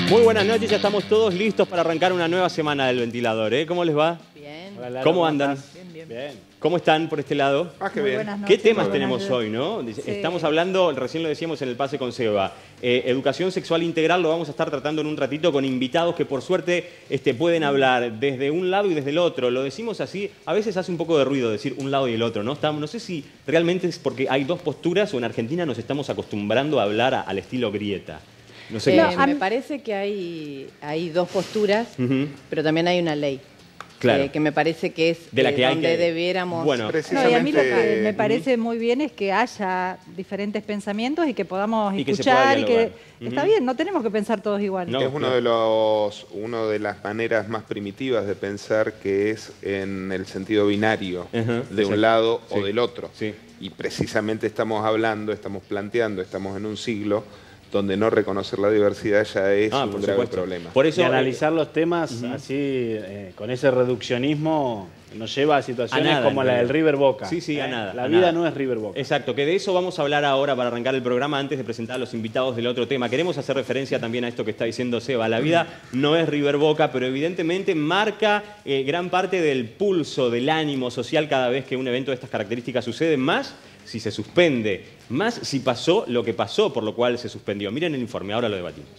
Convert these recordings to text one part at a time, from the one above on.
Muy buenas noches, ya estamos todos listos para arrancar una nueva semana del Ventilador, ¿eh? ¿Cómo les va? Bien. Hola, Lara, ¿Cómo andan? Bien. ¿Cómo están por este lado? Qué Muy bien. buenas ¿Qué noches. temas Muy tenemos buenas hoy, no? Sí. Estamos hablando, recién lo decíamos en el pase con Seba, educación sexual integral lo vamos a estar tratando en un ratito con invitados que por suerte pueden hablar desde un lado y desde el otro. Lo decimos así, a veces hace un poco de ruido decir un lado y el otro, ¿no? No sé si realmente es porque hay dos posturas o en Argentina nos estamos acostumbrando a hablar al estilo grieta. No sé qué dicen. Me parece que hay dos posturas, Ujú. pero también hay una ley. Claro. Que me parece que es De la que hay donde que- debiéramos... Bueno. No, y a mí lo que Precisamente, me parece muy bien es que haya diferentes pensamientos y que podamos Y que se pueda escuchar y que dialogar. está Ujú. bien, no tenemos que pensar todos igual. No. Es una de las maneras más primitivas de pensar, que es en el sentido binario, Ajá, de exacto. un lado Sí. o del otro. Sí. Y precisamente estamos planteando, estamos en un siglo donde no reconocer la diversidad ya es un por grave supuesto. problema. Por eso, Y analizar los temas así, con ese reduccionismo, nos lleva a situaciones A nada, como en la del realidad. River Boca. Sí, a nada. La a vida nada. no es River Boca. Exacto, que de eso vamos a hablar ahora para arrancar el programa antes de presentar a los invitados del otro tema. Queremos hacer referencia también a esto que está diciendo Seba. La vida no es River Boca, pero evidentemente marca gran parte del pulso, del ánimo social cada vez que un evento de estas características sucede, más si se suspende, más si pasó lo que pasó por lo cual se suspendió. Miren el informe, ahora lo debatimos.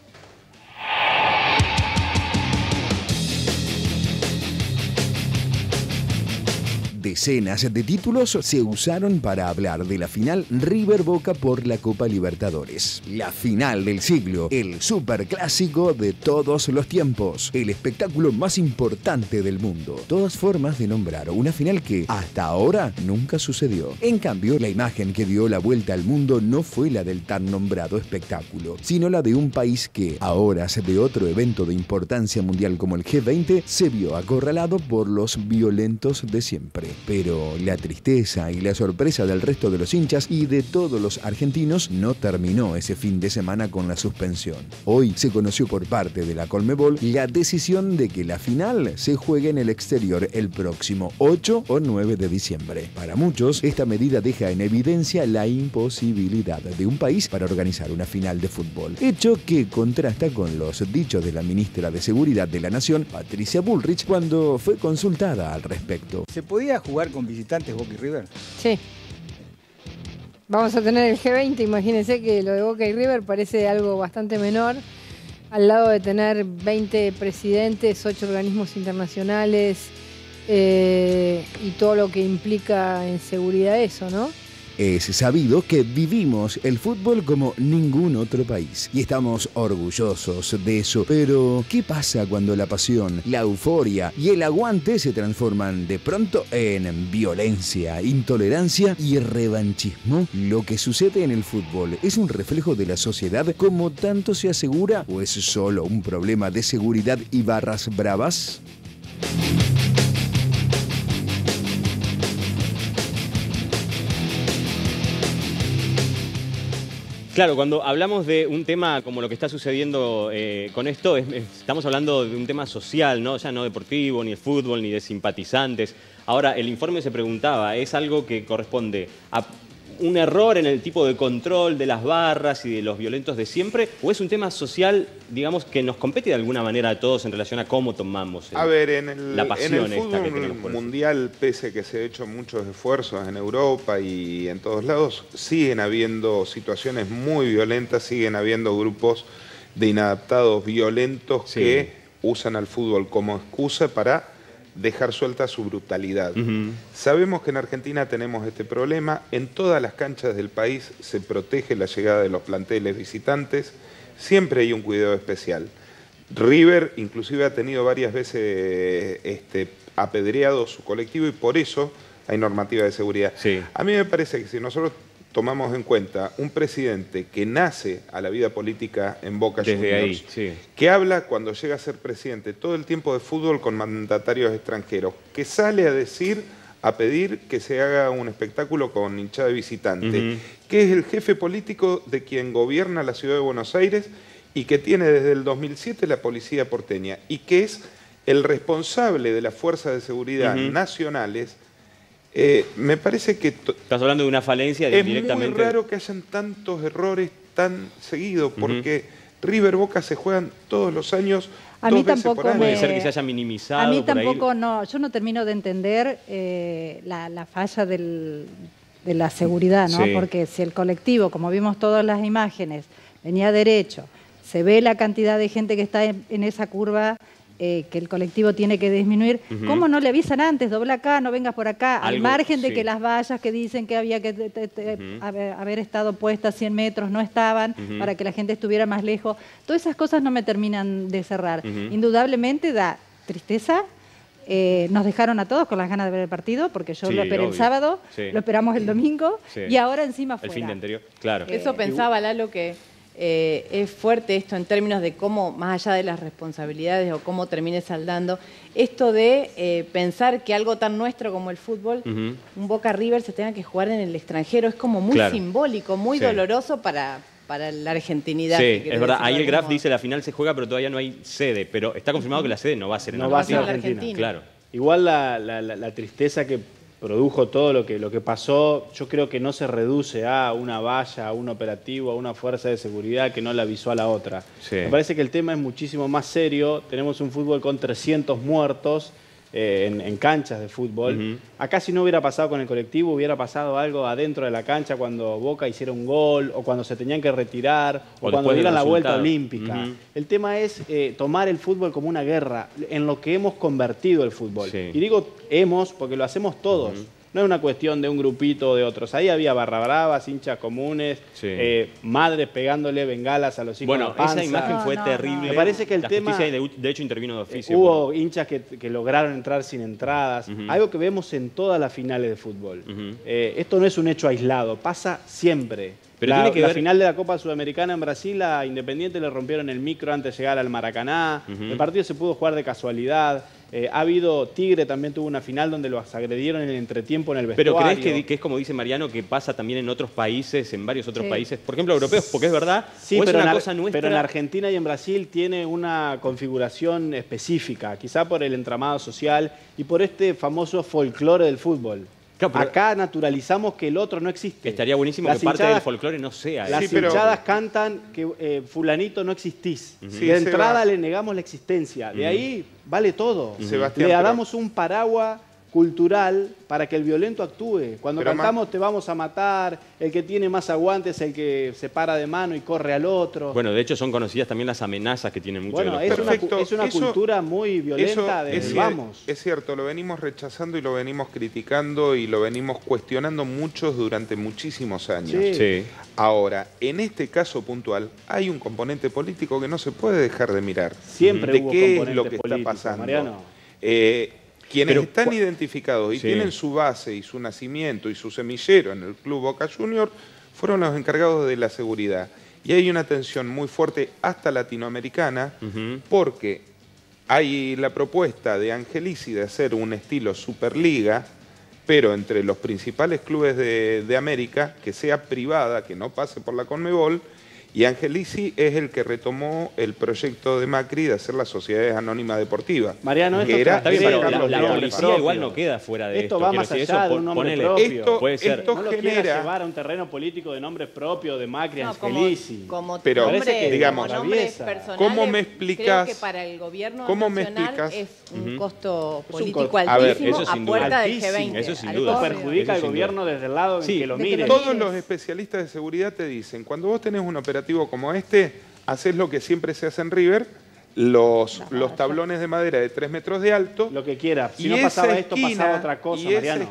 Decenas de títulos se usaron para hablar de la final River Boca por la Copa Libertadores. La final del siglo, el superclásico de todos los tiempos, el espectáculo más importante del mundo. Todas formas de nombrar una final que hasta ahora nunca sucedió. En cambio, la imagen que dio la vuelta al mundo no fue la del tan nombrado espectáculo, sino la de un país que, a horas de otro evento de importancia mundial como el G20, se vio acorralado por los violentos de siempre. Pero la tristeza y la sorpresa del resto de los hinchas y de todos los argentinos no terminó ese fin de semana con la suspensión. Hoy se conoció por parte de la Conmebol la decisión de que la final se juegue en el exterior el próximo 8 o 9 de diciembre. Para muchos, esta medida deja en evidencia la imposibilidad de un país para organizar una final de fútbol, hecho que contrasta con los dichos de la ministra de Seguridad de la Nación, Patricia Bullrich, cuando fue consultada al respecto. ¿Se podía jugar con visitantes Boca y River? Sí. Vamos a tener el G20, imagínense que lo de Boca y River parece algo bastante menor, al lado de tener 20 presidentes, 8 organismos internacionales y todo lo que implica en seguridad eso, ¿no? Es sabido que vivimos el fútbol como ningún otro país y estamos orgullosos de eso. Pero, ¿qué pasa cuando la pasión, la euforia y el aguante se transforman de pronto en violencia, intolerancia y revanchismo? ¿Lo que sucede en el fútbol es un reflejo de la sociedad como tanto se asegura o es solo un problema de seguridad y barras bravas? Claro, cuando hablamos de un tema como lo que está sucediendo con esto, estamos hablando de un tema social, ¿no? Ya no deportivo, ni de fútbol, ni de simpatizantes. Ahora, el informe se preguntaba, ¿es algo que corresponde a un error en el tipo de control de las barras y de los violentos de siempre? ¿O es un tema social, digamos, que nos compete de alguna manera a todos en relación a cómo tomamos A ver, en la el pasión esta que fútbol tenemos por el mundial, pese a que se han hecho muchos esfuerzos en Europa y en todos lados, siguen habiendo situaciones muy violentas, siguen habiendo grupos de inadaptados violentos Sí. que usan al fútbol como excusa para dejar suelta su brutalidad. Sabemos que en Argentina tenemos este problema. En todas las canchas del país se protege la llegada de los planteles visitantes. Siempre hay un cuidado especial. River inclusive ha tenido varias veces apedreado su colectivo y por eso hay normativa de seguridad. Sí. A mí me parece que si nosotros tomamos en cuenta un presidente que nace a la vida política en Boca Desde Juniors, ahí, sí. que habla cuando llega a ser presidente todo el tiempo de fútbol con mandatarios extranjeros, que sale a decir, a pedir que se haga un espectáculo con hinchada visitante, que es el jefe político de quien gobierna la ciudad de Buenos Aires y que tiene desde el 2007 la policía porteña y que es el responsable de las fuerzas de seguridad nacionales. Me parece que Estás hablando de una falencia es directamente. muy raro que hayan tantos errores tan seguidos, porque River Boca se juegan todos los años. A mí 2 veces tampoco por año. Puede ser que se haya minimizado. A mí por ahí. tampoco, no, yo no termino de entender la falla de la seguridad, ¿no? Sí. Porque si el colectivo, como vimos todas las imágenes, venía derecho, se ve la cantidad de gente que está en esa curva que el colectivo tiene que disminuir, ¿cómo no le avisan antes? Dobla acá, no vengas por acá, al Algo, margen de sí. que las vallas que dicen que había que haber estado puestas 100 metros no estaban, para que la gente estuviera más lejos. Todas esas cosas no me terminan de cerrar. Indudablemente da tristeza. Nos dejaron a todos con las ganas de ver el partido, porque yo Sí, lo esperé obvio. el sábado, Sí. lo esperamos el domingo, Sí. y ahora encima El fuera. fin de anterior, claro. Eso pensaba Lalo, que es fuerte esto en términos de cómo, más allá de las responsabilidades o cómo termine saldando, esto de pensar que algo tan nuestro como el fútbol, un Boca River se tenga que jugar en el extranjero, es como muy Claro. simbólico, muy Sí. doloroso para la argentinidad. Sí, si es querés verdad. decirlo Ahí de el algún Graf modo. dice la final se juega, pero todavía no hay sede. Pero está confirmado que la sede no va a ser en No va a ser Argentina. Argentina. Claro. Igual la tristeza que produjo todo lo que pasó, yo creo que no se reduce a una valla, a un operativo, a una fuerza de seguridad que no la avisó a la otra. Sí. Me parece que el tema es muchísimo más serio. Tenemos un fútbol con 300 muertos en canchas de fútbol. Acá si no hubiera pasado con el colectivo, hubiera pasado algo adentro de la cancha cuando Boca hiciera un gol, o cuando se tenían que retirar, o cuando después del dieran la vuelta resultado. olímpica. El tema es tomar el fútbol como una guerra, en lo que hemos convertido el fútbol. Sí. Y digo hemos porque lo hacemos todos. No es una cuestión de un grupito o de otros. Ahí había barra bravas, hinchas comunes, Sí. madres pegándole bengalas a los hijos. Bueno, en la panza. esa imagen fue No, no, terrible. no. Me parece que el la tema- justicia, de hecho, intervino de oficio. Hubo hinchas que lograron entrar sin entradas. Algo que vemos en todas las finales de fútbol. Esto no es un hecho aislado, pasa siempre. Pero la tiene que ver- final de la Copa Sudamericana en Brasil, a Independiente le rompieron el micro antes de llegar al Maracaná. El partido se pudo jugar de casualidad. Ha habido Tigre, también tuvo una final donde los agredieron en el entretiempo en el Pero vestuario. ¿crees que es como dice Mariano, que pasa también en otros países, en varios otros países, por ejemplo, europeos? Porque es verdad, Sí, o es pero, una en cosa nuestra. pero en Argentina y en Brasil tiene una configuración específica, quizá por el entramado social y por este famoso folclore del fútbol. Claro, pero- Acá naturalizamos que el otro no existe. Estaría buenísimo Las que parte del hinchadas- folclore no sea. Las Sí, pero- hinchadas cantan que fulanito no existís. Sí, De entrada Seba. le negamos la existencia. De ahí vale todo. Sebastián, Le pero- damos un paraguas cultural para que el violento actúe. Cuando Pero cantamos te vamos a matar, el que tiene más aguante es el que se para de mano y corre al otro. Bueno, de hecho son conocidas también las amenazas que tienen muchos Bueno, de los es perros. una Eso- cultura muy violenta Eso desde vamos. es cierto, lo venimos rechazando y lo venimos criticando y lo venimos cuestionando muchos durante muchísimos años. Sí. Sí. Ahora, en este caso puntual, hay un componente político que no se puede dejar de mirar. Siempre de hubo qué es componente lo que está político, pasando. Mariano. Quienes Pero, están identificados y Sí. tienen su base y su nacimiento y su semillero en el Club Boca Junior fueron los encargados de la seguridad. Y hay una tensión muy fuerte hasta latinoamericana porque hay la propuesta de Angelici de hacer un estilo Superliga, pero entre los principales clubes de América, que sea privada, que no pase por la Conmebol, y Angelici es el que retomó el proyecto de Macri de hacer las sociedades anónimas deportivas. Mariano, esto que era Está bien, pero Creo la, que la lo policía propio. igual no queda fuera de esto. Esto va Quiero más decir, allá eso de un nombre ponele- propio. Esto- puede ser. esto- No lo genera- quieras llevar a un terreno político de nombres propios de Macri, No, Angelici. como Pero, nombre, parece que, digamos, como nombres atraviesa. personales, ¿Cómo me creo explicás- que para el gobierno cómo me nacional explicás? es un costo Es un político costo. A ver, altísimo eso a sin duda. puerta del Altísimo. G20. Eso sin al duda. Esto pobre. perjudica al Eso sin gobierno desde el lado en Sí, que lo de que mire. lo Todos mires. los especialistas de seguridad te dicen, cuando vos tenés un operativo como este, haces lo que siempre se hace en River, los tablones de madera de 3 metros de alto. Lo que quiera. Si Y no esa pasaba esto, esquina- pasaba otra cosa, y Mariano.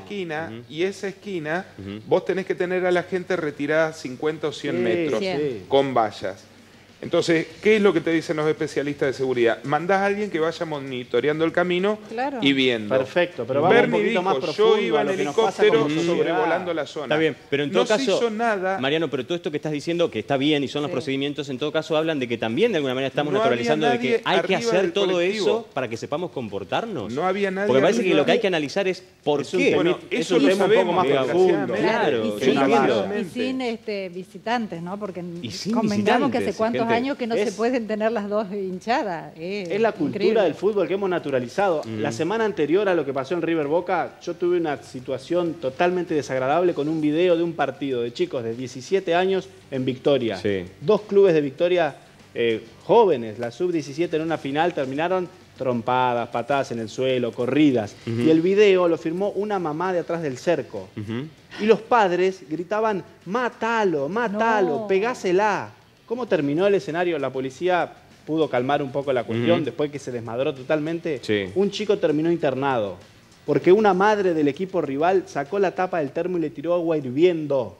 esa esquina, vos tenés que tener a la gente retirada 50 o 100 Sí, metros sí. con vallas. Entonces, ¿qué es lo que te dicen los especialistas de seguridad? Mandás a alguien que vaya monitoreando el camino Claro. y viendo. Perfecto, pero vamos Bernie un poquito dijo, más profundo yo iba a en lo que nos pasa helicóptero como sociedad. sobrevolando la zona. Está bien, pero en todo no caso, se hizo nada. Mariano, pero todo esto que estás diciendo, que está bien y son los procedimientos, en todo caso hablan de que también de alguna manera estamos No naturalizando había de que nadie hay que arriba hacer del todo colectivo. eso para que sepamos comportarnos. No había nadie Porque parece que arriba. lo que hay que analizar es por Es un qué. Bueno, es eso un lo tema un poco sabemos, más desgraciadamente. profundo. Claro, y yo sin, entiendo. y sin visitantes, ¿no? Porque Y sin convengamos que hace visitantes, cuántos gente. años que no se pueden tener las dos hinchadas. Es la cultura increíble. del fútbol que hemos naturalizado. La semana anterior a lo que pasó en River Boca, yo tuve una situación totalmente desagradable con un video de un partido de chicos de 17 años en Victoria. Sí. 2 clubes de Victoria jóvenes, la sub-17 en una final terminaron trompadas, patadas en el suelo, corridas. Y el video lo firmó una mamá de atrás del cerco. Y los padres gritaban, mátalo, mátalo, pegásela. ¿Cómo terminó el escenario? La policía pudo calmar un poco la cuestión después que se desmadró totalmente. Un chico terminó internado porque una madre del equipo rival sacó la tapa del termo y le tiró agua hirviendo.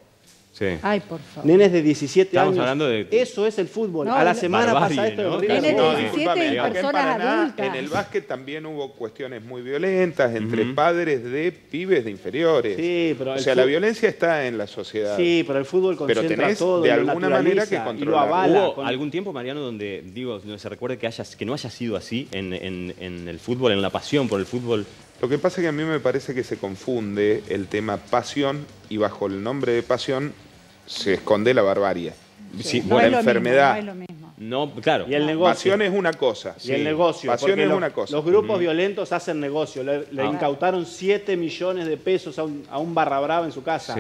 Ay, por favor. Nenes de 17 Estamos años. hablando de... Eso es el fútbol. No, a la semana barbarie, pasada esto ¿no? es horrible. Nenes de No, 17 discúlpame, y acá en personas Paraná, adultas. en el básquet también hubo cuestiones muy violentas entre padres de pibes de inferiores. Sí, pero o sea, la violencia está en la sociedad. Sí, pero el fútbol Pero concentra tenés todo de y lo alguna manera que naturaliza y lo controlar. avala. ¿Hubo algún tiempo, Mariano, donde no se recuerde que no haya sido así en el fútbol, en la pasión por el fútbol? Lo que pasa es que a mí me parece que se confunde el tema pasión y bajo el nombre de pasión se esconde la barbarie. Sí, No o es la lo mismo, enfermedad. no es lo mismo. No, claro. Y el negocio. Pasión es una cosa. Y el negocio. Pasión porque es los, una cosa. Los grupos violentos hacen negocio. Le incautaron 7 millones de pesos a un barra brava en su casa.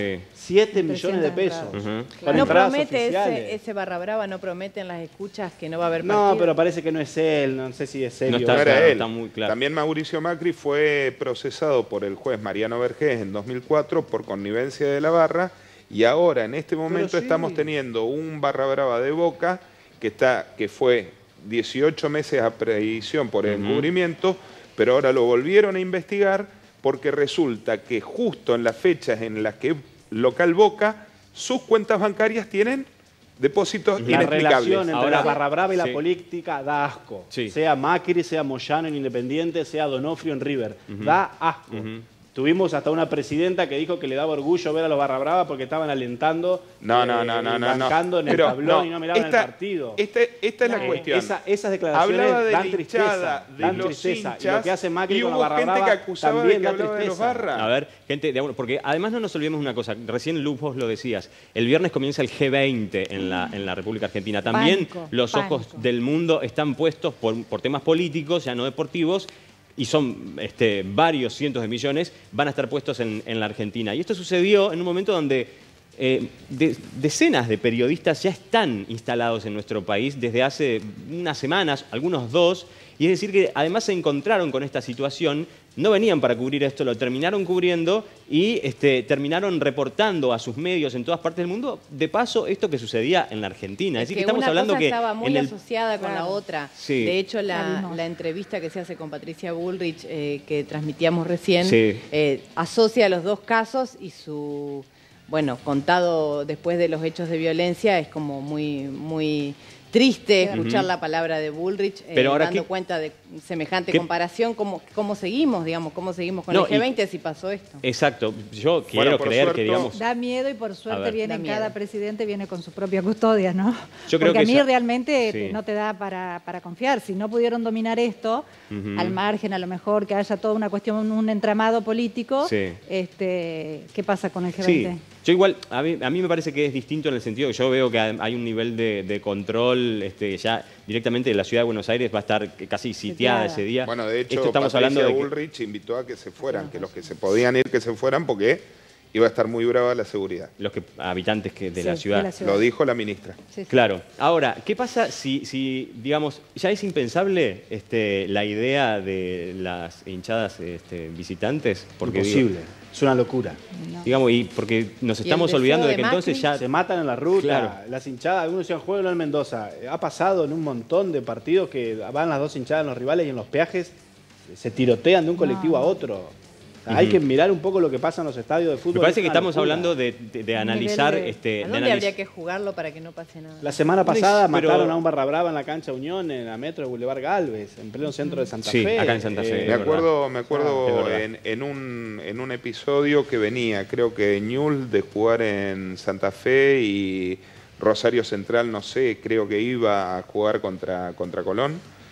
7 millones de pesos. Con No entradas promete oficiales. ese barra brava, no promete en las escuchas que no va a haber partido. No, pero parece que no es él. No sé si es serio. No está No era claro, él. está muy claro. También Mauricio Macri fue procesado por el juez Mariano Vergés en 2004 por connivencia de la barra y ahora en este momento sí. estamos teniendo un barra brava de Boca que fue 18 meses a prisión por encubrimiento, pero ahora lo volvieron a investigar porque resulta que justo en las fechas en las que local Boca, sus cuentas bancarias tienen depósitos La inexplicables. relación entre Ahora- la barra brava y la Sí. política da asco. Sí. Sea Macri, sea Moyano en Independiente, sea Donofrio en River. Da asco. Tuvimos hasta una presidenta que dijo que le daba orgullo ver a los barra brava porque estaban alentando, bancando en el Pero, tablón y no miraban el partido. Esta es la cuestión. Esas declaraciones Hablaba de dan la tristeza, hinchada, de dan los tristeza. hinchas, Y lo que hace Macri y con la hubo barra gente brava que acusaba de también que da hablaba de los tristeza. barra. A ver, gente, porque además no nos olvidemos una cosa, recién Lu, vos lo decías, el viernes comienza el G20 en la República Argentina. También Pánico, los ojos pánico. del mundo están puestos por temas políticos, ya no deportivos, y son varios cientos de millones, van a estar puestos en la Argentina. Y esto sucedió en un momento donde decenas de periodistas ya están instalados en nuestro país desde hace unas semanas, algunos 2, y es decir que además se encontraron con esta situación, no venían para cubrir esto, lo terminaron cubriendo y terminaron reportando a sus medios en todas partes del mundo, de paso, esto que sucedía en la Argentina. Es decir, que estamos una hablando cosa que estaba muy en el... asociada con la Claro. otra. Sí. De hecho, La vimos. la entrevista que se hace con Patricia Bullrich, que transmitíamos recién, Sí. asocia los dos casos y su, contado después de los hechos de violencia, es como muy triste escuchar la palabra de Bullrich, Pero ahora, dando ¿qué- cuenta de semejante qué- comparación, cómo seguimos, cómo seguimos con No, el G20 si pasó esto. Exacto, yo quiero por creer suerte- que, digamos... Da miedo y por A suerte ver. viene Da miedo. cada presidente viene con su propia custodia, ¿no? Yo creo Porque que a mí esa- realmente Sí. no te da para confiar. Si no pudieron dominar esto, al margen a lo mejor que haya toda una cuestión, un entramado político, Sí. ¿qué pasa con el G20? Sí, yo igual, a mí me parece que es distinto en el sentido que yo veo que hay un nivel de control ya directamente de la ciudad de Buenos Aires va a estar casi sitiada ese día. Bueno, de hecho, Esto estamos Patricia hablando de que- Bullrich invitó a que se fueran, que los que se podían ir, que se fueran, porque iba a estar muy brava la seguridad. los habitantes de la Sí, ciudad. de la ciudad. Lo dijo la ministra. Sí, sí. Claro. Ahora, ¿qué pasa si digamos, ya es impensable la idea de las hinchadas visitantes? Porque, Imposible. Es una locura. digamos, y porque nos el estamos deseo olvidando de de que entonces Macri? ya... Se matan en la ruta, Claro. las hinchadas, algunos decían juego en Mendoza. Ha pasado en un montón de partidos que van las dos hinchadas en los rivales y en los peajes se tirotean de un colectivo a otro. O sea, hay que mirar un poco lo que pasa en los estadios de fútbol. Me parece es que una estamos locura. hablando de analizar... nivel de- ¿A dónde habría que jugarlo para que no pase nada? La semana pasada Pero- mataron a un barra brava en la cancha Unión, en la metro de Boulevard Galvez, en pleno centro de Santa Sí, Fe. acá en Santa Fe. Me Es verdad. acuerdo Es verdad. en un episodio que venía, creo que Ñul, de jugar en Santa Fe y Rosario Central, no sé, creo que iba a jugar contra Colón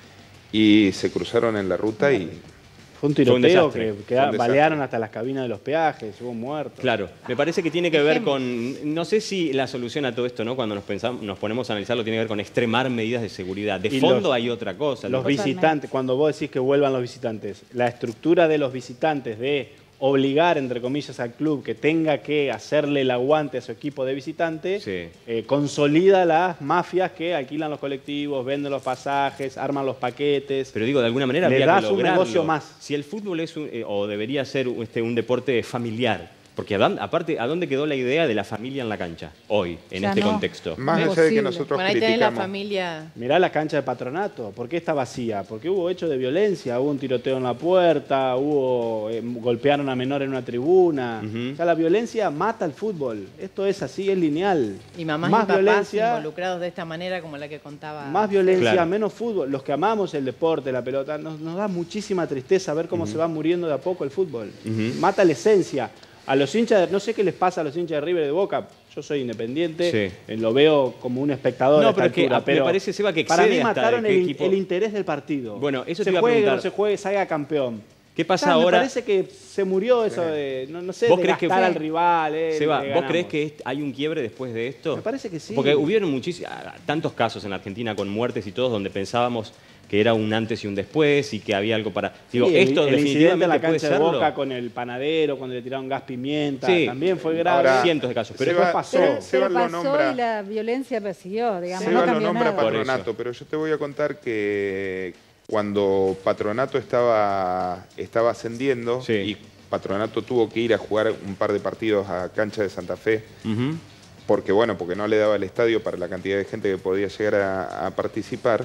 y se cruzaron en la ruta y Fue un Fue un tiroteo desastre. que Fue un desastre. balearon hasta las cabinas de los peajes, hubo muertos. Claro, me parece que tiene que ver con, no sé si la solución a todo esto, ¿no? Cuando nos ponemos a analizarlo, tiene que ver con extremar medidas de seguridad. De Y fondo los- hay otra cosa. Los Lo que- visitantes, cuando vos decís que vuelvan los visitantes, la estructura de los visitantes de obligar, entre comillas, al club que tenga que hacerle el aguante a su equipo de visitante, consolida las mafias que alquilan los colectivos, venden los pasajes, arman los paquetes. Pero digo, de alguna manera le habría das que un lograrlo. negocio más. Si el fútbol es o debería ser un deporte familiar, porque aparte, ¿a dónde quedó la idea de la familia en la cancha hoy, en Ya este no. contexto? Más allá de que nosotros Bueno, ahí tenés la criticamos. familia. Mirá la cancha de Patronato, ¿por qué está vacía? Porque hubo hechos de violencia, hubo un tiroteo en la puerta, golpearon a menor en una tribuna. O sea, la violencia mata al fútbol. Esto es así, es lineal. Y mamás más y papás violencia, involucrados de esta manera como la que contaba. más violencia, Claro. menos fútbol. Los que amamos el deporte, la pelota, nos da muchísima tristeza ver cómo se va muriendo de a poco el fútbol. Mata la esencia. A los hinchas, no sé qué les pasa a los hinchas de River y de Boca. Yo soy independiente, lo veo como un espectador. No, a esta pero es que altura, me parece, Seba, que para excede mí hasta mataron de qué equipo. el interés del partido. Bueno, eso se te iba a juegue, preguntar. no se juegue, salga campeón. ¿Qué pasa Me ahora? parece que se murió eso de, no sé, ¿Vos de crees que gastar fue- al rival. Seba, le ¿vos ganamos. crees que hay un quiebre después de esto? Me parece que sí. Porque hubieron tantos casos en Argentina con muertes y todos donde pensábamos que era un antes y un después y que había algo para... Digo, Sí, esto el incidente en la definitivamente puede cancha de serlo. Boca con el panadero, cuando le tiraron gas pimienta, Sí. también fue grave. Ahora, Cientos de casos, pero después Seba- pasó. Pero Seba lo pasó nombra. y la violencia persiguió, digamos, Seba no lo cambió nombra nada. Patronato, Por eso. pero yo te voy a contar que cuando Patronato estaba ascendiendo y Patronato tuvo que ir a jugar un par de partidos a cancha de Santa Fe, porque no le daba el estadio para la cantidad de gente que podía llegar a participar,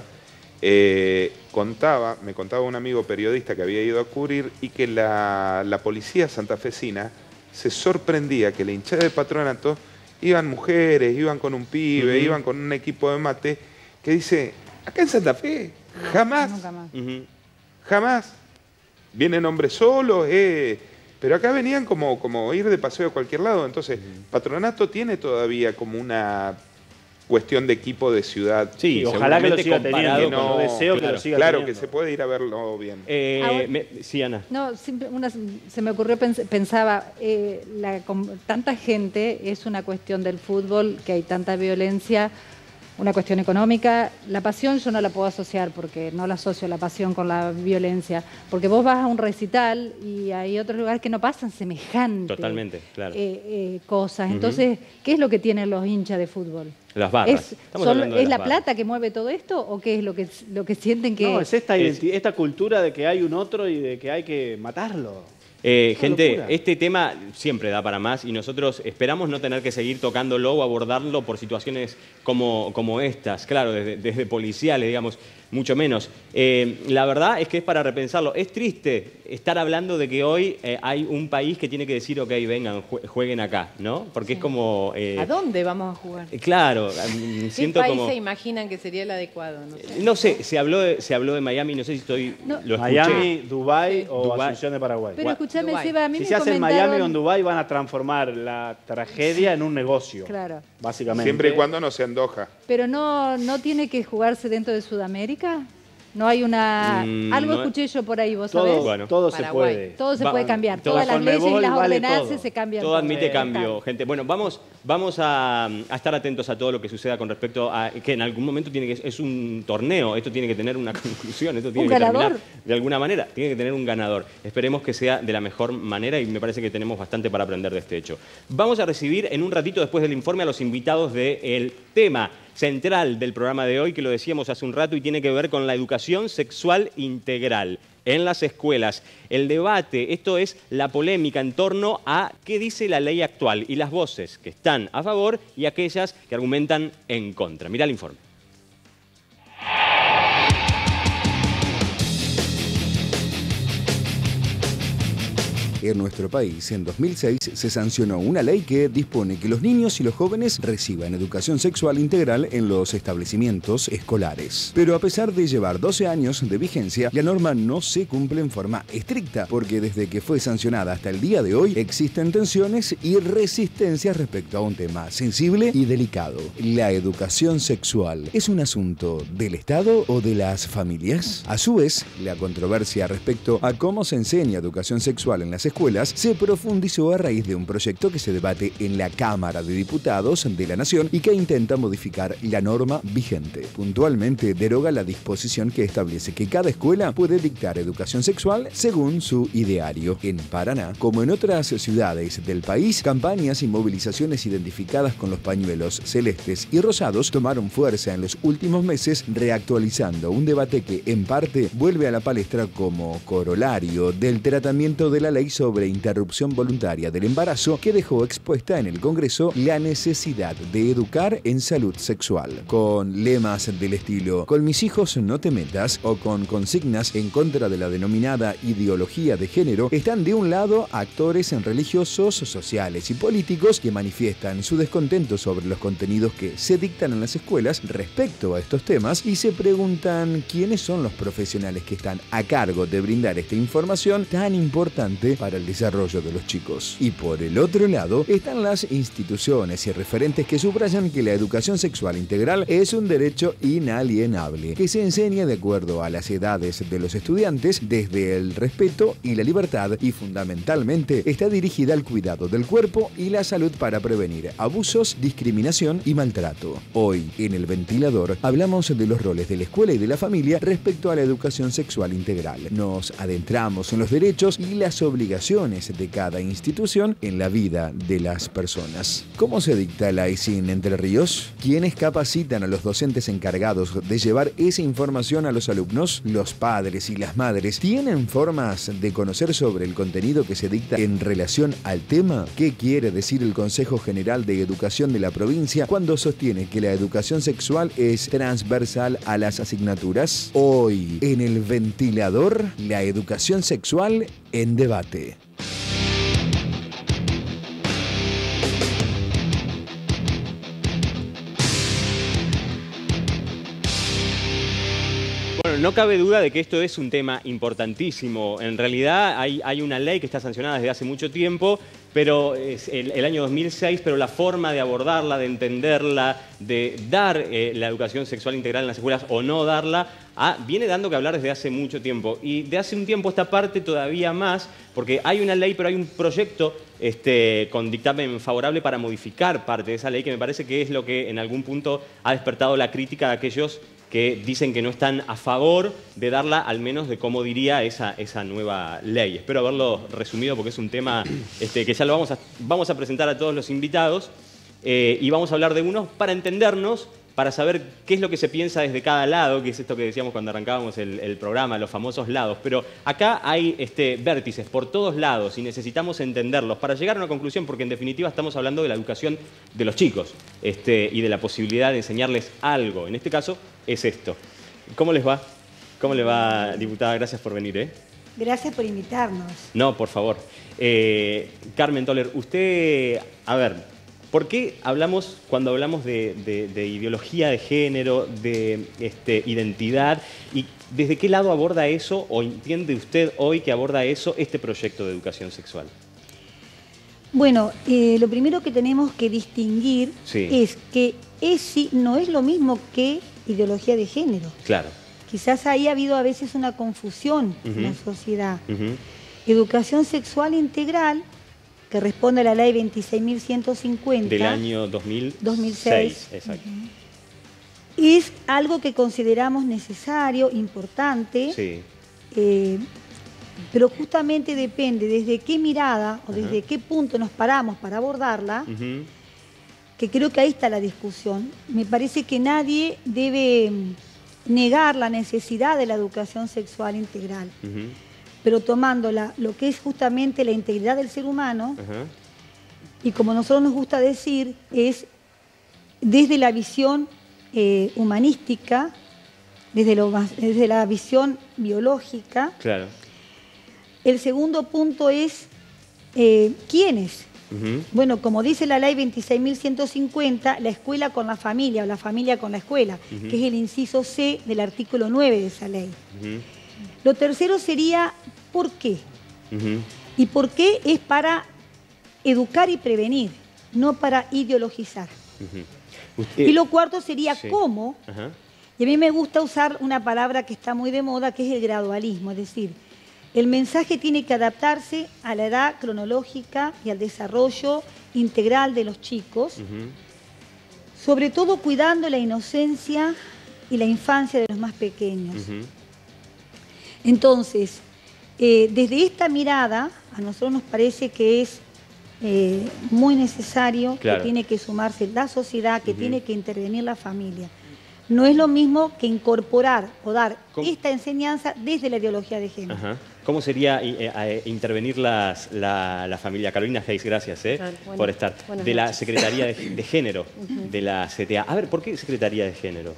me contaba un amigo periodista que había ido a cubrir y que la policía santafesina se sorprendía que la hinchada de Patronato iban mujeres, iban con un pibe, iban con un equipo de mate, que dice, acá en Santa Fe, jamás, Nunca más. jamás. Vienen hombres solos, pero acá venían como ir de paseo a cualquier lado. Entonces, Patronato tiene todavía como una cuestión de equipo de ciudad. Sí, ojalá que lo seguramente siga comparado teniendo, con- no deseo que lo siga Claro, teniendo. que se puede ir a verlo bien. Sí, Ana. No, se me ocurrió, pensaba, tanta gente, es una cuestión del fútbol, que hay tanta violencia, una cuestión económica. La pasión yo no la puedo asociar, porque no la asocio la pasión con la violencia, porque vos vas a un recital y hay otros lugares que no pasan semejantes Totalmente, claro. cosas. Entonces, ¿qué es lo que tienen los hinchas de fútbol? Las barras. Estamos hablando de ¿Es las la barras. plata que mueve todo esto o qué es lo que sienten que... No, es esta cultura de que hay un otro y de que hay que matarlo. Gente, locura. este tema siempre da para más y nosotros esperamos no tener que seguir tocándolo o abordarlo por situaciones como estas, claro, desde policiales, digamos, mucho menos. La verdad es que es para repensarlo. Es triste estar hablando de que hoy hay un país que tiene que decir, ok, vengan, jueguen acá, ¿no? Porque es como... ¿A dónde vamos a jugar? Claro, ¿Qué siento país como... se imaginan que sería el adecuado? No sé. No sé, se habló de Miami, no sé si lo escuché. Miami, Dubái o Dubái. Asunción de Paraguay. Pero escúchame, Dubái. Seba, a mí Si me se hace en comentaron... Miami o en Dubái van a transformar la tragedia en un negocio. Claro. Básicamente. Siempre y cuando no se andoja. Pero no tiene que jugarse dentro de Sudamérica. No hay una... Algo no- escuché yo por ahí, ¿vos sabés? Todo, Bueno. todo se Paraguay. puede. Todo se Va- puede cambiar. todo Todas las con leyes y Conmebol las vale ordenanzas todo. se cambian. Todo admite Está. cambio, gente. Bueno, vamos a estar atentos a todo lo que suceda con respecto a que en algún momento es un torneo, esto tiene que tener una conclusión, esto tiene ¿Un que ganador? terminar de alguna manera, tiene que tener un ganador. Esperemos que sea de la mejor manera y me parece que tenemos bastante para aprender de este hecho. Vamos a recibir en un ratito después del informe a los invitados del tema central del programa de hoy, que lo decíamos hace un rato y tiene que ver con la educación sexual integral en las escuelas. El debate, esto es la polémica en torno a qué dice la ley actual y las voces que están a favor y aquellas que argumentan en contra. Mirá el informe. En nuestro país, en 2006, se sancionó una ley que dispone que los niños y los jóvenes reciban educación sexual integral en los establecimientos escolares. Pero a pesar de llevar 12 años de vigencia, la norma no se cumple en forma estricta, porque desde que fue sancionada hasta el día de hoy, existen tensiones y resistencias respecto a un tema sensible y delicado. La educación sexual, ¿es un asunto del Estado o de las familias? A su vez, la controversia respecto a cómo se enseña educación sexual en las escuelas se profundizó a raíz de un proyecto que se debate en la Cámara de Diputados de la Nación y que intenta modificar la norma vigente. Puntualmente deroga la disposición que establece que cada escuela puede dictar educación sexual según su ideario. En Paraná, como en otras ciudades del país, campañas y movilizaciones identificadas con los pañuelos celestes y rosados tomaron fuerza en los últimos meses, reactualizando un debate que en parte vuelve a la palestra como corolario del tratamiento de la ley sobre interrupción voluntaria del embarazo, que dejó expuesta en el Congreso la necesidad de educar en salud sexual. Con lemas del estilo "con mis hijos no te metas" o con consignas en contra de la denominada ideología de género, están de un lado actores religiosos, sociales y políticos que manifiestan su descontento sobre los contenidos que se dictan en las escuelas respecto a estos temas y se preguntan quiénes son los profesionales que están a cargo de brindar esta información tan importante para el desarrollo de los chicos. Y por el otro lado están las instituciones y referentes que subrayan que la educación sexual integral es un derecho inalienable, que se enseña de acuerdo a las edades de los estudiantes desde el respeto y la libertad y fundamentalmente está dirigida al cuidado del cuerpo y la salud para prevenir abusos, discriminación y maltrato. Hoy, en El Ventilador, hablamos de los roles de la escuela y de la familia respecto a la educación sexual integral. Nos adentramos en los derechos y las obligaciones de cada institución en la vida de las personas. ¿Cómo se dicta la ESIN Entre Ríos? ¿Quiénes capacitan a los docentes encargados de llevar esa información a los alumnos? ¿Los padres y las madres tienen formas de conocer sobre el contenido que se dicta en relación al tema? ¿Qué quiere decir el Consejo General de Educación de la provincia cuando sostiene que la educación sexual es transversal a las asignaturas? Hoy, en El Ventilador, la educación sexual en debate. Bueno, no cabe duda de que esto es un tema importantísimo. En realidad hay una ley que está sancionada desde hace mucho tiempo, pero es el año 2006, pero la forma de abordarla, de entenderla, de dar la educación sexual integral en las escuelas o no darla, viene dando que hablar desde hace mucho tiempo. Y de hace un tiempo esta parte todavía más, porque hay una ley, pero hay un proyecto con dictamen favorable para modificar parte de esa ley, que me parece que es lo que en algún punto ha despertado la crítica de aquellos que dicen que no están a favor de darla, al menos de cómo diría esa nueva ley. Espero haberlo resumido porque es un tema que ya lo vamos a presentar a todos los invitados y vamos a hablar de unos para entendernos, para saber qué es lo que se piensa desde cada lado, que es esto que decíamos cuando arrancábamos el programa, los famosos lados. Pero acá hay vértices por todos lados y necesitamos entenderlos para llegar a una conclusión, porque en definitiva estamos hablando de la educación de los chicos y de la posibilidad de enseñarles algo. En este caso es esto. ¿Cómo les va? ¿Cómo le va, diputada? Gracias por venir. Gracias por invitarnos. No, por favor. Carmen Toller, usted, a ver, ¿por qué cuando hablamos de ideología de género, de identidad, y desde qué lado aborda eso, o entiende usted hoy que aborda eso este proyecto de educación sexual? Bueno, lo primero que tenemos que distinguir es que ESI no es lo mismo que ideología de género. Claro. Quizás ahí ha habido a veces una confusión en la sociedad. Educación sexual integral, que responde a la ley 26.150. Del año 2006. Exacto. Es algo que consideramos necesario, importante, pero justamente depende desde qué mirada o desde qué punto nos paramos para abordarla, que creo que ahí está la discusión. Me parece que nadie debe negar la necesidad de la educación sexual integral. Pero tomándola, lo que es justamente la integridad del ser humano, y como nosotros nos gusta decir, es desde la visión humanística, desde la visión biológica. Claro. El segundo punto es ¿quiénes? Bueno, como dice la ley 26.150, la escuela con la familia o la familia con la escuela, que es el inciso C del artículo 9 de esa ley. Lo tercero sería ¿por qué? Y por qué es para educar y prevenir, no para ideologizar. Y lo cuarto sería cómo, y a mí me gusta usar una palabra que está muy de moda, que es el gradualismo, es decir, El mensaje tiene que adaptarse a la edad cronológica y al desarrollo integral de los chicos, sobre todo cuidando la inocencia y la infancia de los más pequeños. Entonces, desde esta mirada, a nosotros nos parece que es muy necesario, que tiene que sumarse la sociedad, que tiene que intervenir la familia. No es lo mismo que incorporar o dar esta enseñanza desde la ideología de género. ¿Cómo sería intervenir la familia? Carolina Hayes, gracias por estar. De la Secretaría de Género de la CTA. A ver, ¿por qué Secretaría de Género?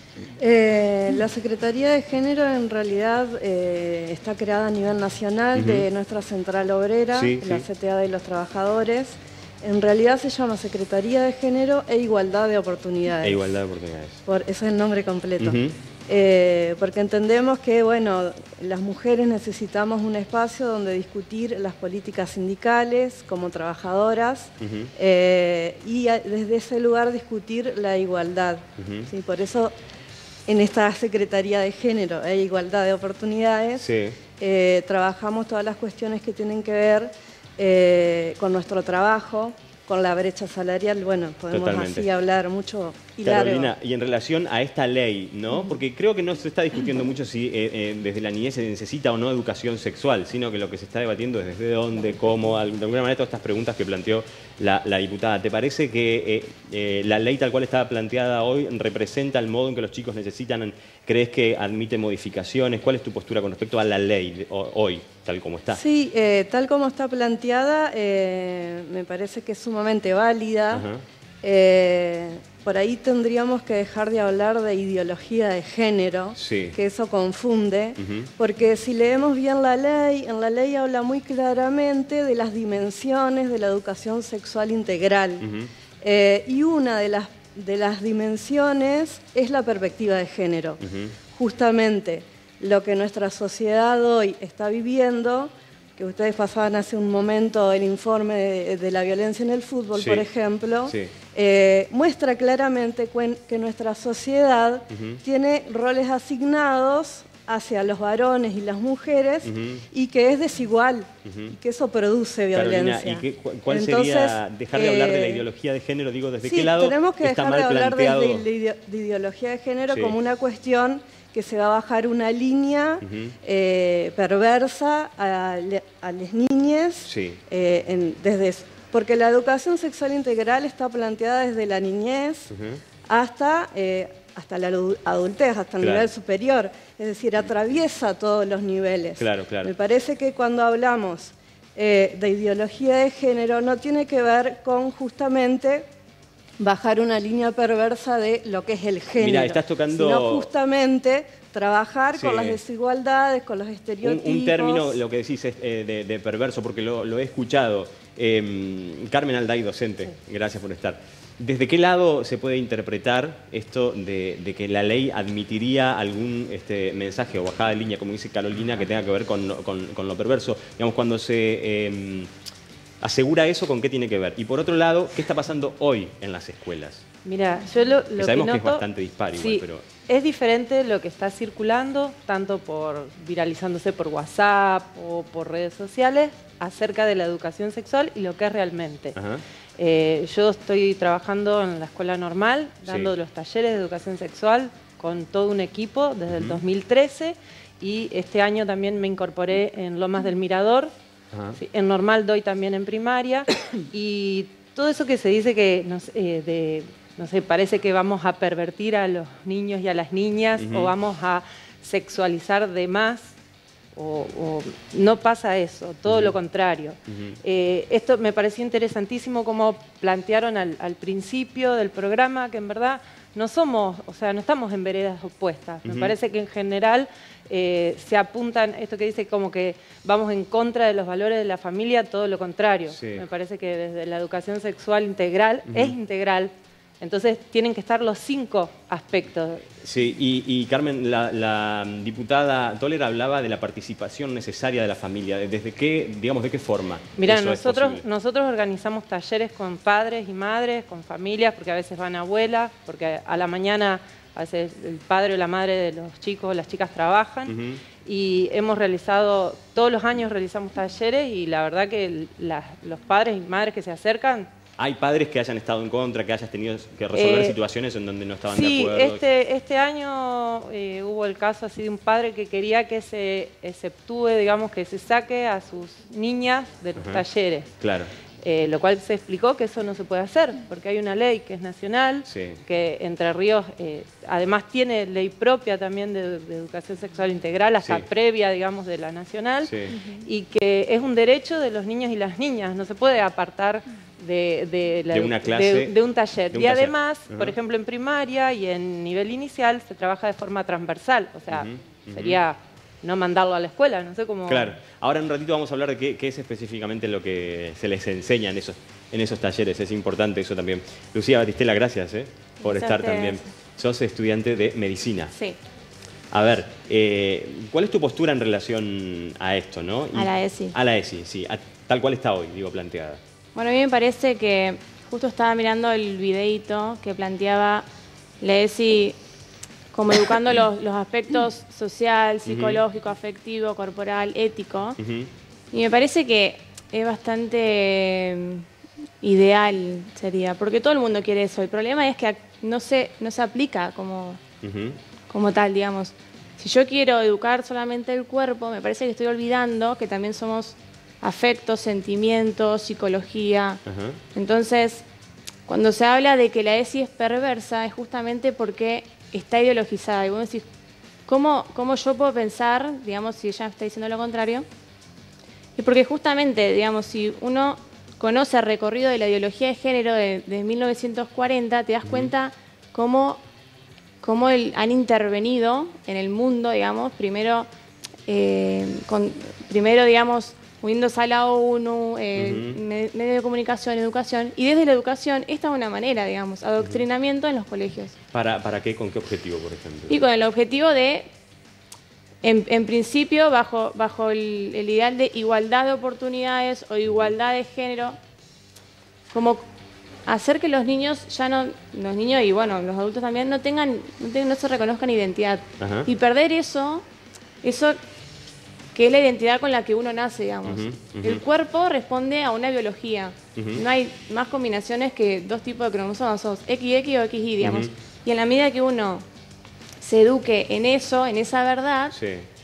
La Secretaría de Género en realidad está creada a nivel nacional de nuestra central obrera, la CTA de los Trabajadores. En realidad se llama Secretaría de Género e Igualdad de Oportunidades. Igualdad de Oportunidades. Ese es el nombre completo. Porque entendemos que, bueno, las mujeres necesitamos un espacio donde discutir las políticas sindicales como trabajadoras y desde ese lugar discutir la igualdad. ¿Sí? Por eso en esta Secretaría de Género e Igualdad de Oportunidades trabajamos todas las cuestiones que tienen que ver con nuestro trabajo, con la brecha salarial. Bueno, podemos así hablar mucho y Carolina, largo. y en relación a esta ley, ¿no? Porque creo que no se está discutiendo mucho si desde la niñez se necesita o no educación sexual, sino que lo que se está debatiendo es desde dónde, cómo, de alguna manera todas estas preguntas que planteó la diputada. ¿Te parece que la ley tal cual está planteada hoy representa el modo en que los chicos necesitan? ¿Crees que admite modificaciones? ¿Cuál es tu postura con respecto a la ley hoy, tal como está? Sí, tal como está planteada, me parece que es sumamente válida. Por ahí tendríamos que dejar de hablar de ideología de género, que eso confunde, porque si leemos bien la ley, en la ley habla muy claramente de las dimensiones de la educación sexual integral. Y una de las dimensiones es la perspectiva de género. Justamente lo que nuestra sociedad hoy está viviendo, que ustedes pasaban hace un momento el informe de la violencia en el fútbol, por ejemplo, muestra claramente que nuestra sociedad tiene roles asignados hacia los varones y las mujeres y que es desigual y que eso produce violencia. Carolina, ¿y cuál sería dejar de hablar de la ideología de género? Digo, ¿desde qué lado tenemos que está dejar mal de hablar planteado? de ideología de género como una cuestión que se va a bajar una línea perversa a las niñas, porque la educación sexual integral está planteada desde la niñez hasta la adultez, hasta el nivel superior, es decir, atraviesa todos los niveles. Me parece que cuando hablamos de ideología de género no tiene que ver con justamente bajar una línea perversa de lo que es el género, Mira, estás tocando... sino justamente trabajar con las desigualdades, con los estereotipos. Un término, lo que decís es de perverso, porque lo he escuchado. Carmen Alday, docente, gracias por estar. ¿Desde qué lado se puede interpretar esto de que la ley admitiría algún mensaje o bajada de línea, como dice Carolina, que tenga que ver con lo perverso? Digamos, cuando se asegura eso, ¿con qué tiene que ver? Y por otro lado, ¿qué está pasando hoy en las escuelas? Mira, yo lo que sabemos que es bastante dispar igual, pero... Es diferente lo que está circulando, tanto viralizándose por WhatsApp o por redes sociales, acerca de la educación sexual y lo que es realmente. Yo estoy trabajando en la escuela normal, dando los talleres de educación sexual con todo un equipo desde el 2013 y este año también me incorporé en Lomas del Mirador. En normal doy también en primaria y todo eso que se dice que no sé, parece que vamos a pervertir a los niños y a las niñas o vamos a sexualizar de más o no pasa eso, todo lo contrario. Esto me pareció interesantísimo como plantearon al principio del programa, que en verdad no estamos en veredas opuestas. Me parece que en general se apuntan, esto que dice como que vamos en contra de los valores de la familia, todo lo contrario. Me parece que desde la educación sexual integral es integral. Entonces tienen que estar los 5 aspectos. Sí, y Carmen, la diputada Toller hablaba de la participación necesaria de la familia. ¿Desde qué, digamos, de qué forma? Mira, nosotros organizamos talleres con padres y madres, con familias, porque a veces van abuelas, porque a la mañana a veces el padre o la madre de los chicos o las chicas trabajan, y hemos realizado, todos los años realizamos talleres, y la verdad que los padres y madres que se acercan... ¿Hay padres que hayan estado en contra, que hayas tenido que resolver situaciones en donde no estaban de acuerdo? Sí, este año hubo el caso así de un padre que quería que se exceptúe, digamos, que se saque a sus niñas de los talleres. Claro. Lo cual se explicó que eso no se puede hacer, porque hay una ley que es nacional, que Entre Ríos además tiene ley propia también de educación sexual integral, hasta previa, digamos, de la nacional, y que es un derecho de los niños y las niñas, no se puede apartar de una clase, de un taller. Y además, por ejemplo, en primaria y en nivel inicial se trabaja de forma transversal, o sea, sería no mandarlo a la escuela, no sé cómo... Claro. Ahora en un ratito vamos a hablar de qué es específicamente lo que se les enseña en esos talleres. Es importante eso también. Lucía Batistela, gracias por estar también. Sos estudiante de medicina. Sí. A ver, ¿cuál es tu postura en relación a esto, no? A la ESI. A la ESI, sí. Tal cual está hoy, digo, planteada. Bueno, a mí me parece que justo estaba mirando el videíto que planteaba la ESI como educando los aspectos social, psicológico, afectivo, corporal, ético. Y me parece que es bastante ideal, sería, porque todo el mundo quiere eso. El problema es que no se aplica como tal, digamos. Si yo quiero educar solamente el cuerpo, me parece que estoy olvidando que también somos afectos, sentimientos, psicología. Entonces, cuando se habla de que la ESI es perversa, es justamente porque está ideologizada. Y vos decís, ¿cómo yo puedo pensar, digamos, si ella está diciendo lo contrario? Y porque justamente, digamos, si uno conoce el recorrido de la ideología de género de 1940, te das cuenta cómo han intervenido en el mundo, digamos, primero, digamos, uniéndose a la ONU, medios de comunicación, educación, y desde la educación esta es una manera, digamos, adoctrinamiento en los colegios. ¿Para qué? ¿Con qué objetivo, por ejemplo? Y con el objetivo de, en principio, bajo el ideal de igualdad de oportunidades o igualdad de género, como hacer que los niños los niños y bueno, los adultos también no se reconozcan identidad. Y perder eso que es la identidad con la que uno nace, digamos. El cuerpo responde a una biología. No hay más combinaciones que dos tipos de cromosomas, sos XX o XY, digamos. Y en la medida que uno se eduque en eso, en esa verdad,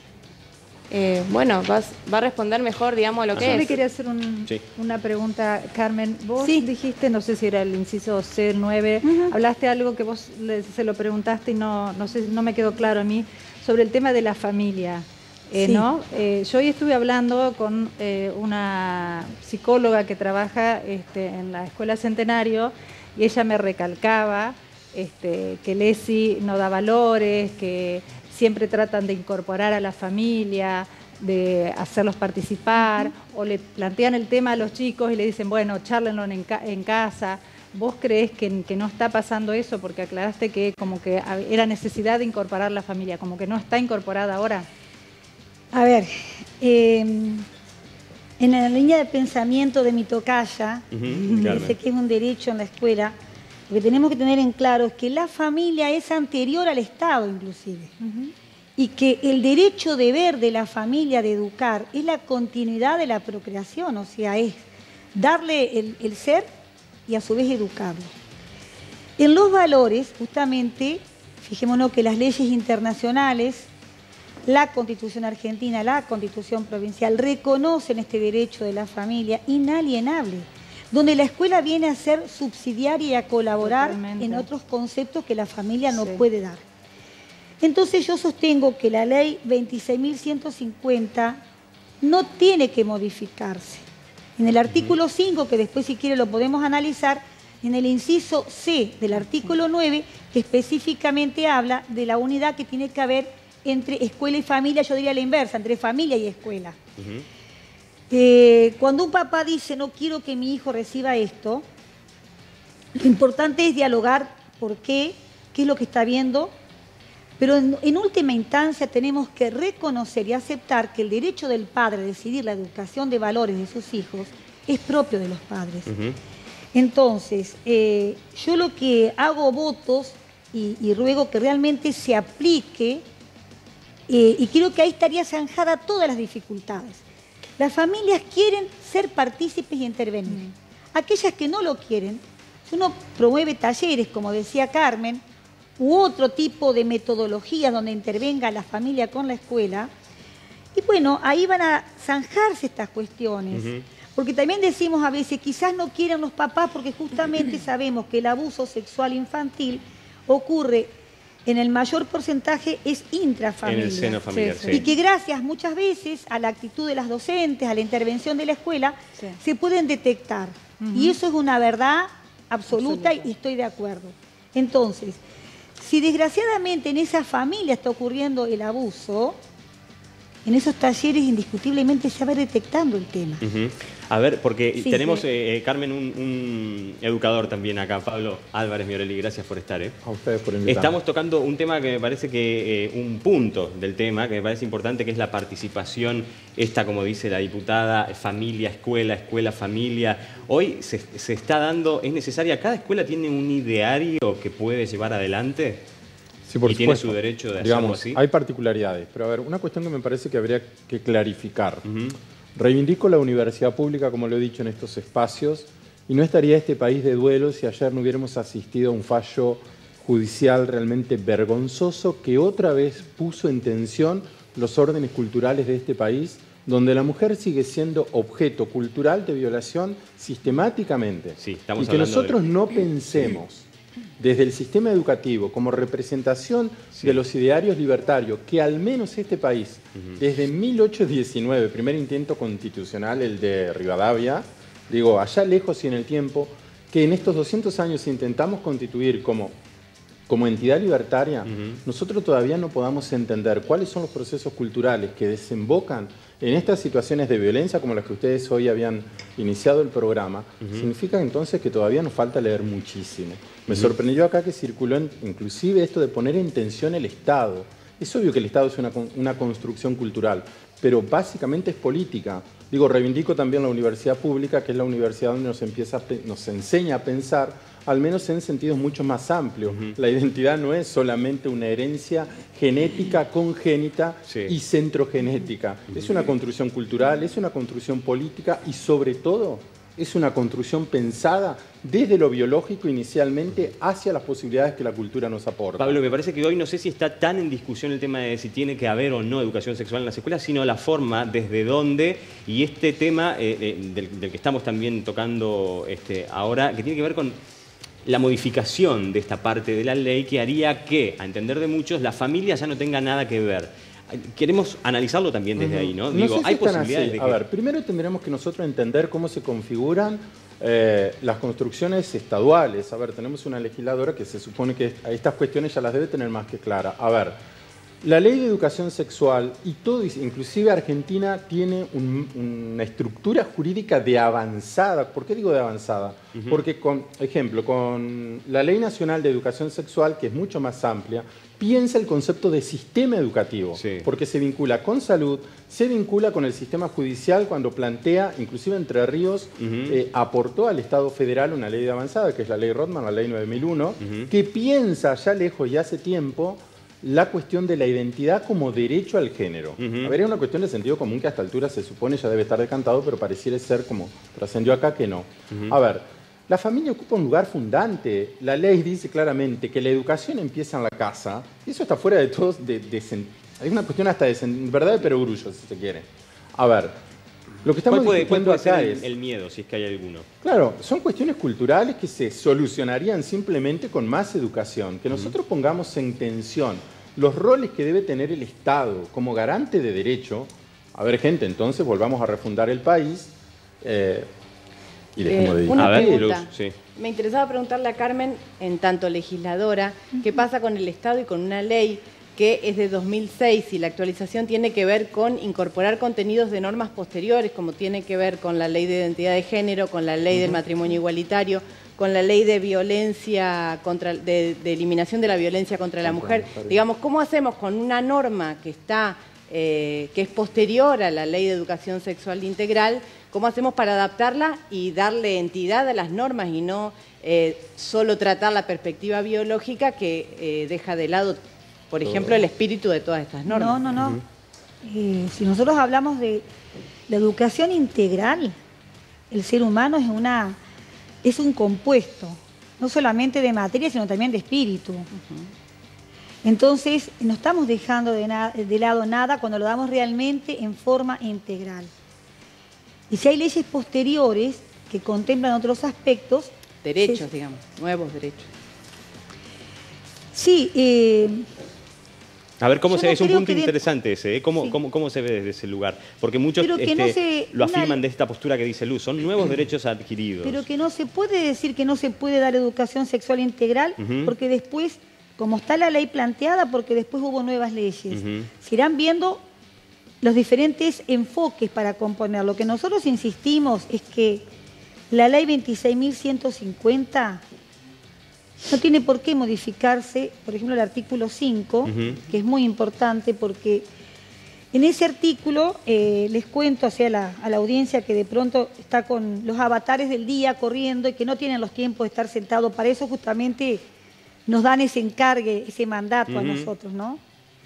bueno, va a responder mejor, digamos, a lo que es. Yo le quería hacer una pregunta, Carmen. Vos dijiste, no sé si era el inciso C9, hablaste algo que vos se lo preguntaste y no me quedó claro a mí, sobre el tema de la familia. ¿No? Yo hoy estuve hablando con una psicóloga que trabaja en la Escuela Centenario y ella me recalcaba que el ESI no da valores, que siempre tratan de incorporar a la familia, de hacerlos participar, o le plantean el tema a los chicos y le dicen, bueno, chárlenlo en casa. ¿Vos creés que no está pasando eso? Porque aclaraste que como que era necesidad de incorporar la familia, como que no está incorporada ahora. A ver, en la línea de pensamiento de mi tocaya, dice que es un derecho en la escuela, lo que tenemos que tener en claro es que la familia es anterior al Estado inclusive, y que el derecho deber de la familia de educar es la continuidad de la procreación, o sea, es darle el ser y a su vez educarlo. En los valores, justamente, fijémonos que las leyes internacionales, la Constitución argentina, la Constitución provincial, reconocen este derecho de la familia inalienable, donde la escuela viene a ser subsidiaria y a colaborar en otros conceptos que la familia no puede dar. Entonces yo sostengo que la ley 26.150 no tiene que modificarse. En el artículo 5, que después si quiere lo podemos analizar, en el inciso C del artículo 9, que específicamente habla de la unidad que tiene que haber entre escuela y familia, yo diría la inversa, entre familia y escuela. Cuando un papá dice, no quiero que mi hijo reciba esto, lo importante es dialogar por qué es lo que está viendo, pero en última instancia tenemos que reconocer y aceptar que el derecho del padre a decidir la educación de valores de sus hijos es propio de los padres. Entonces, yo lo que hago votos y ruego que realmente se aplique, y creo que ahí estaría zanjada todas las dificultades. Las familias quieren ser partícipes y intervenir. Aquellas que no lo quieren, si uno promueve talleres, como decía Carmen, u otro tipo de metodología donde intervenga la familia con la escuela, y bueno, ahí van a zanjarse estas cuestiones. Porque también decimos a veces, quizás no quieren los papás porque justamente sabemos que el abuso sexual infantil ocurre en el mayor porcentaje es intrafamiliar. En el seno familiar, sí. Y que gracias muchas veces a la actitud de las docentes, a la intervención de la escuela, se pueden detectar. Y eso es una verdad absoluta y estoy de acuerdo. Entonces, si desgraciadamente en esa familia está ocurriendo el abuso, en esos talleres indiscutiblemente se va detectando el tema. A ver, porque tenemos, Carmen, un educador también acá, Pablo Álvarez Miorelli, gracias por estar. A ustedes por invitarme. Estamos tocando un tema que me parece que, un punto del tema que me parece importante, que es la participación, como dice la diputada, familia, escuela, escuela, familia. Hoy se está dando, es necesaria, cada escuela tiene un ideario que puede llevar adelante. Sí, por y tiene su derecho de hacerlo así. Hay particularidades, pero a ver, una cuestión que me parece que habría que clarificar. Reivindico la universidad pública, como lo he dicho en estos espacios, y no estaría este país de duelo si ayer no hubiéramos asistido a un fallo judicial realmente vergonzoso que otra vez puso en tensión los órdenes culturales de este país, donde la mujer sigue siendo objeto cultural de violación sistemáticamente. Sí, y que nosotros no pensemos desde el sistema educativo como representación de los idearios libertarios, que al menos este país, desde 1819, primer intento constitucional, el de Rivadavia, digo, allá lejos y en el tiempo, que en estos 200 años intentamos constituir como entidad libertaria, nosotros todavía no podamos entender cuáles son los procesos culturales que desembocan en estas situaciones de violencia como las que ustedes hoy habían iniciado el programa, significa entonces que todavía nos falta leer muchísimo. Me sorprendió acá que circuló inclusive esto de poner en tensión el Estado. Es obvio que el Estado es una construcción cultural, pero básicamente es política. Digo, reivindico también la universidad pública, que es la universidad donde nos enseña a pensar, al menos en sentidos mucho más amplios. La identidad no es solamente una herencia genética, congénita y centrogenética. Es una construcción cultural, es una construcción política y sobre todo es una construcción pensada desde lo biológico inicialmente hacia las posibilidades que la cultura nos aporta. Pablo, me parece que hoy no sé si está tan en discusión el tema de si tiene que haber o no educación sexual en las escuelas, sino la forma, desde dónde, y este tema del que estamos también tocando ahora, que tiene que ver con la modificación de esta parte de la ley que haría que, a entender de muchos, la familia ya no tenga nada que ver. Queremos analizarlo también desde ahí, ¿no? Digo, hay posibilidades de que... A ver, primero tendremos que nosotros entender cómo se configuran las construcciones estaduales. A ver, tenemos una legisladora que se supone que a estas cuestiones ya las debe tener más que claras. A ver, la ley de educación sexual y todo, inclusive Argentina, tiene una estructura jurídica de avanzada. ¿Por qué digo de avanzada? Porque, con la Ley Nacional de Educación Sexual, que es mucho más amplia, piensa el concepto de sistema educativo, porque se vincula con salud, se vincula con el sistema judicial cuando plantea, inclusive Entre Ríos, aportó al Estado federal una ley de avanzada, que es la Ley Rothman, la Ley 9001, que piensa ya lejos y hace tiempo la cuestión de la identidad como derecho al género. A ver, es una cuestión de sentido común que a esta altura se supone ya debe estar decantado, pero pareciera ser como trascendió acá que no. A ver, la familia ocupa un lugar fundante. La ley dice claramente que la educación empieza en la casa. Y eso está fuera de todo. Hay una cuestión hasta de verdad de perogrullo, si se quiere. A ver, lo que estamos discutiendo acá es el miedo, si es que hay alguno. Claro, son cuestiones culturales que se solucionarían simplemente con más educación. Que nosotros pongamos en tensión los roles que debe tener el Estado como garante de derecho. A ver, gente, entonces volvamos a refundar el país. Y dejemos de ir. Una pregunta. Me interesaba preguntarle a Carmen, en tanto legisladora, ¿qué pasa con el Estado y con una ley que es de 2006 y la actualización tiene que ver con incorporar contenidos de normas posteriores, como tiene que ver con la ley de identidad de género, con la ley del matrimonio igualitario, con la ley de violencia de eliminación de la violencia contra la mujer? Digamos, ¿cómo hacemos con una norma que está que es posterior a la Ley de Educación Sexual Integral, ¿cómo hacemos para adaptarla y darle entidad a las normas y no solo tratar la perspectiva biológica que deja de lado, por ejemplo, el espíritu de todas estas normas? No. Si nosotros hablamos de la educación integral, el ser humano es un compuesto, no solamente de materia, sino también de espíritu. Entonces, no estamos dejando de lado nada cuando lo damos realmente en forma integral. Y si hay leyes posteriores que contemplan otros aspectos... Derechos, digamos, nuevos derechos. Sí. A ver, ¿cómo se ve? Es un punto interesante ese, ¿eh? ¿Cómo se ve desde ese lugar? Porque muchos lo afirman de esta postura que dice Luz, son nuevos derechos adquiridos. Pero que no se puede decir que no se puede dar educación sexual integral, porque después, como está la ley planteada, porque después hubo nuevas leyes. Se irán viendo los diferentes enfoques para componer. Lo que nosotros insistimos es que la ley 26.150 no tiene por qué modificarse, por ejemplo, el artículo 5, que es muy importante porque en ese artículo les cuento a la audiencia que de pronto está con los avatares del día corriendo y que no tienen los tiempos de estar sentados. Para eso justamente nos dan ese encargue, ese mandato a nosotros, ¿no?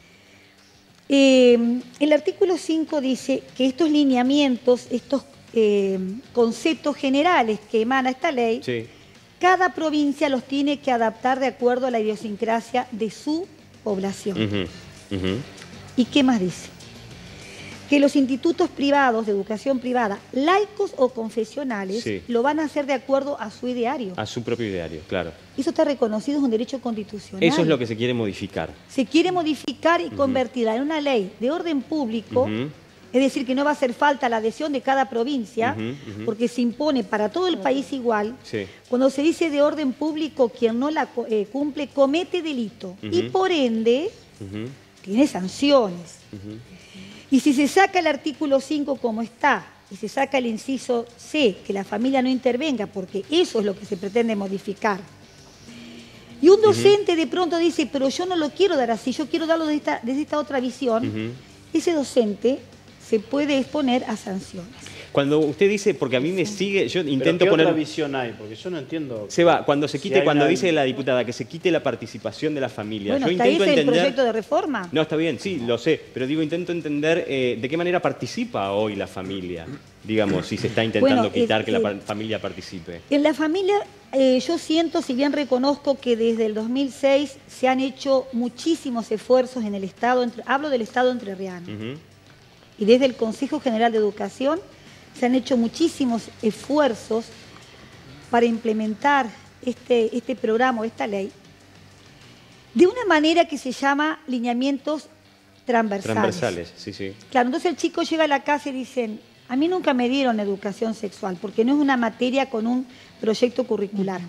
El artículo 5 dice que estos lineamientos, estos conceptos generales que emana esta ley, cada provincia los tiene que adaptar de acuerdo a la idiosincrasia de su población. ¿Y qué más dice? Que los institutos privados, de educación privada, laicos o confesionales, lo van a hacer de acuerdo a su ideario. A su propio ideario, claro. Eso está reconocido, es un derecho constitucional. Eso es lo que se quiere modificar. Se quiere modificar y convertirla en una ley de orden público, es decir, que no va a hacer falta la adhesión de cada provincia, porque se impone para todo el país igual. Cuando se dice de orden público, quien no la cumple comete delito y por ende tiene sanciones. Y si se saca el artículo 5 como está, y se saca el inciso C, que la familia no intervenga, porque eso es lo que se pretende modificar. Y un docente de pronto dice, pero yo no lo quiero dar así, yo quiero darlo desde esta otra visión. Ese docente se puede exponer a sanciones. Cuando usted dice, porque a mí me sigue, yo intento poner... ¿Qué otra visión hay? Porque yo no entiendo... Cuando se quite, cuando dice la diputada que se quite la participación de la familia, bueno, yo intento entender... el proyecto de reforma. No, está bien, sí, lo sé, pero digo, intento entender de qué manera participa hoy la familia, digamos, si se está intentando quitar que la familia participe. En la familia, yo siento, si bien reconozco que desde el 2006 se han hecho muchísimos esfuerzos en el Estado, hablo del Estado entrerriano, y desde el Consejo General de Educación se han hecho muchísimos esfuerzos para implementar este programa, esta ley, de una manera que se llama lineamientos transversales. Transversales, sí. Claro, entonces el chico llega a la casa y dicen, a mí nunca me dieron educación sexual, porque no es una materia con un proyecto curricular.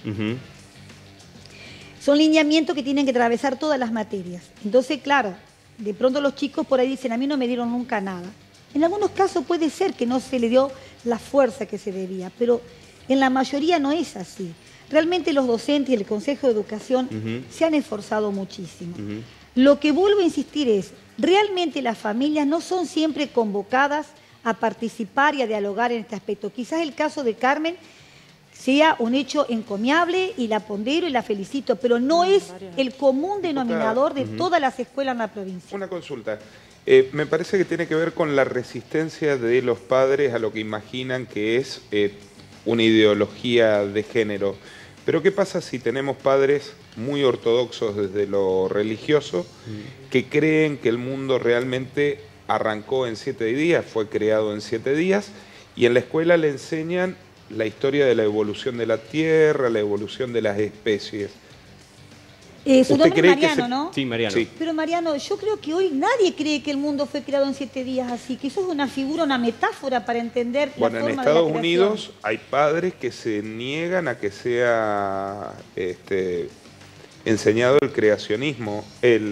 Son lineamientos que tienen que atravesar todas las materias. Entonces, claro, de pronto los chicos por ahí dicen, a mí no me dieron nunca nada. En algunos casos puede ser que no se le dio la fuerza que se debía, pero en la mayoría no es así. Realmente los docentes y el Consejo de Educación se han esforzado muchísimo. Lo que vuelvo a insistir es, realmente las familias no son siempre convocadas a participar y a dialogar en este aspecto. Quizás el caso de Carmen sea un hecho encomiable y la pondero y la felicito, pero no es el común denominador de todas las escuelas en la provincia. Una consulta. Me parece que tiene que ver con la resistencia de los padres a lo que imaginan que es una ideología de género. Pero ¿qué pasa si tenemos padres muy ortodoxos desde lo religioso que creen que el mundo realmente arrancó en 7 días, fue creado en 7 días y en la escuela le enseñan la historia de la evolución de la Tierra, la evolución de las especies? Su nombre es Mariano, ¿no? Sí, Mariano. Sí. Pero Mariano, yo creo que hoy nadie cree que el mundo fue creado en 7 días así, que eso es una figura, una metáfora para entender la forma de la creación. Bueno, en Estados Unidos hay padres que se niegan a que sea enseñado el creacionismo,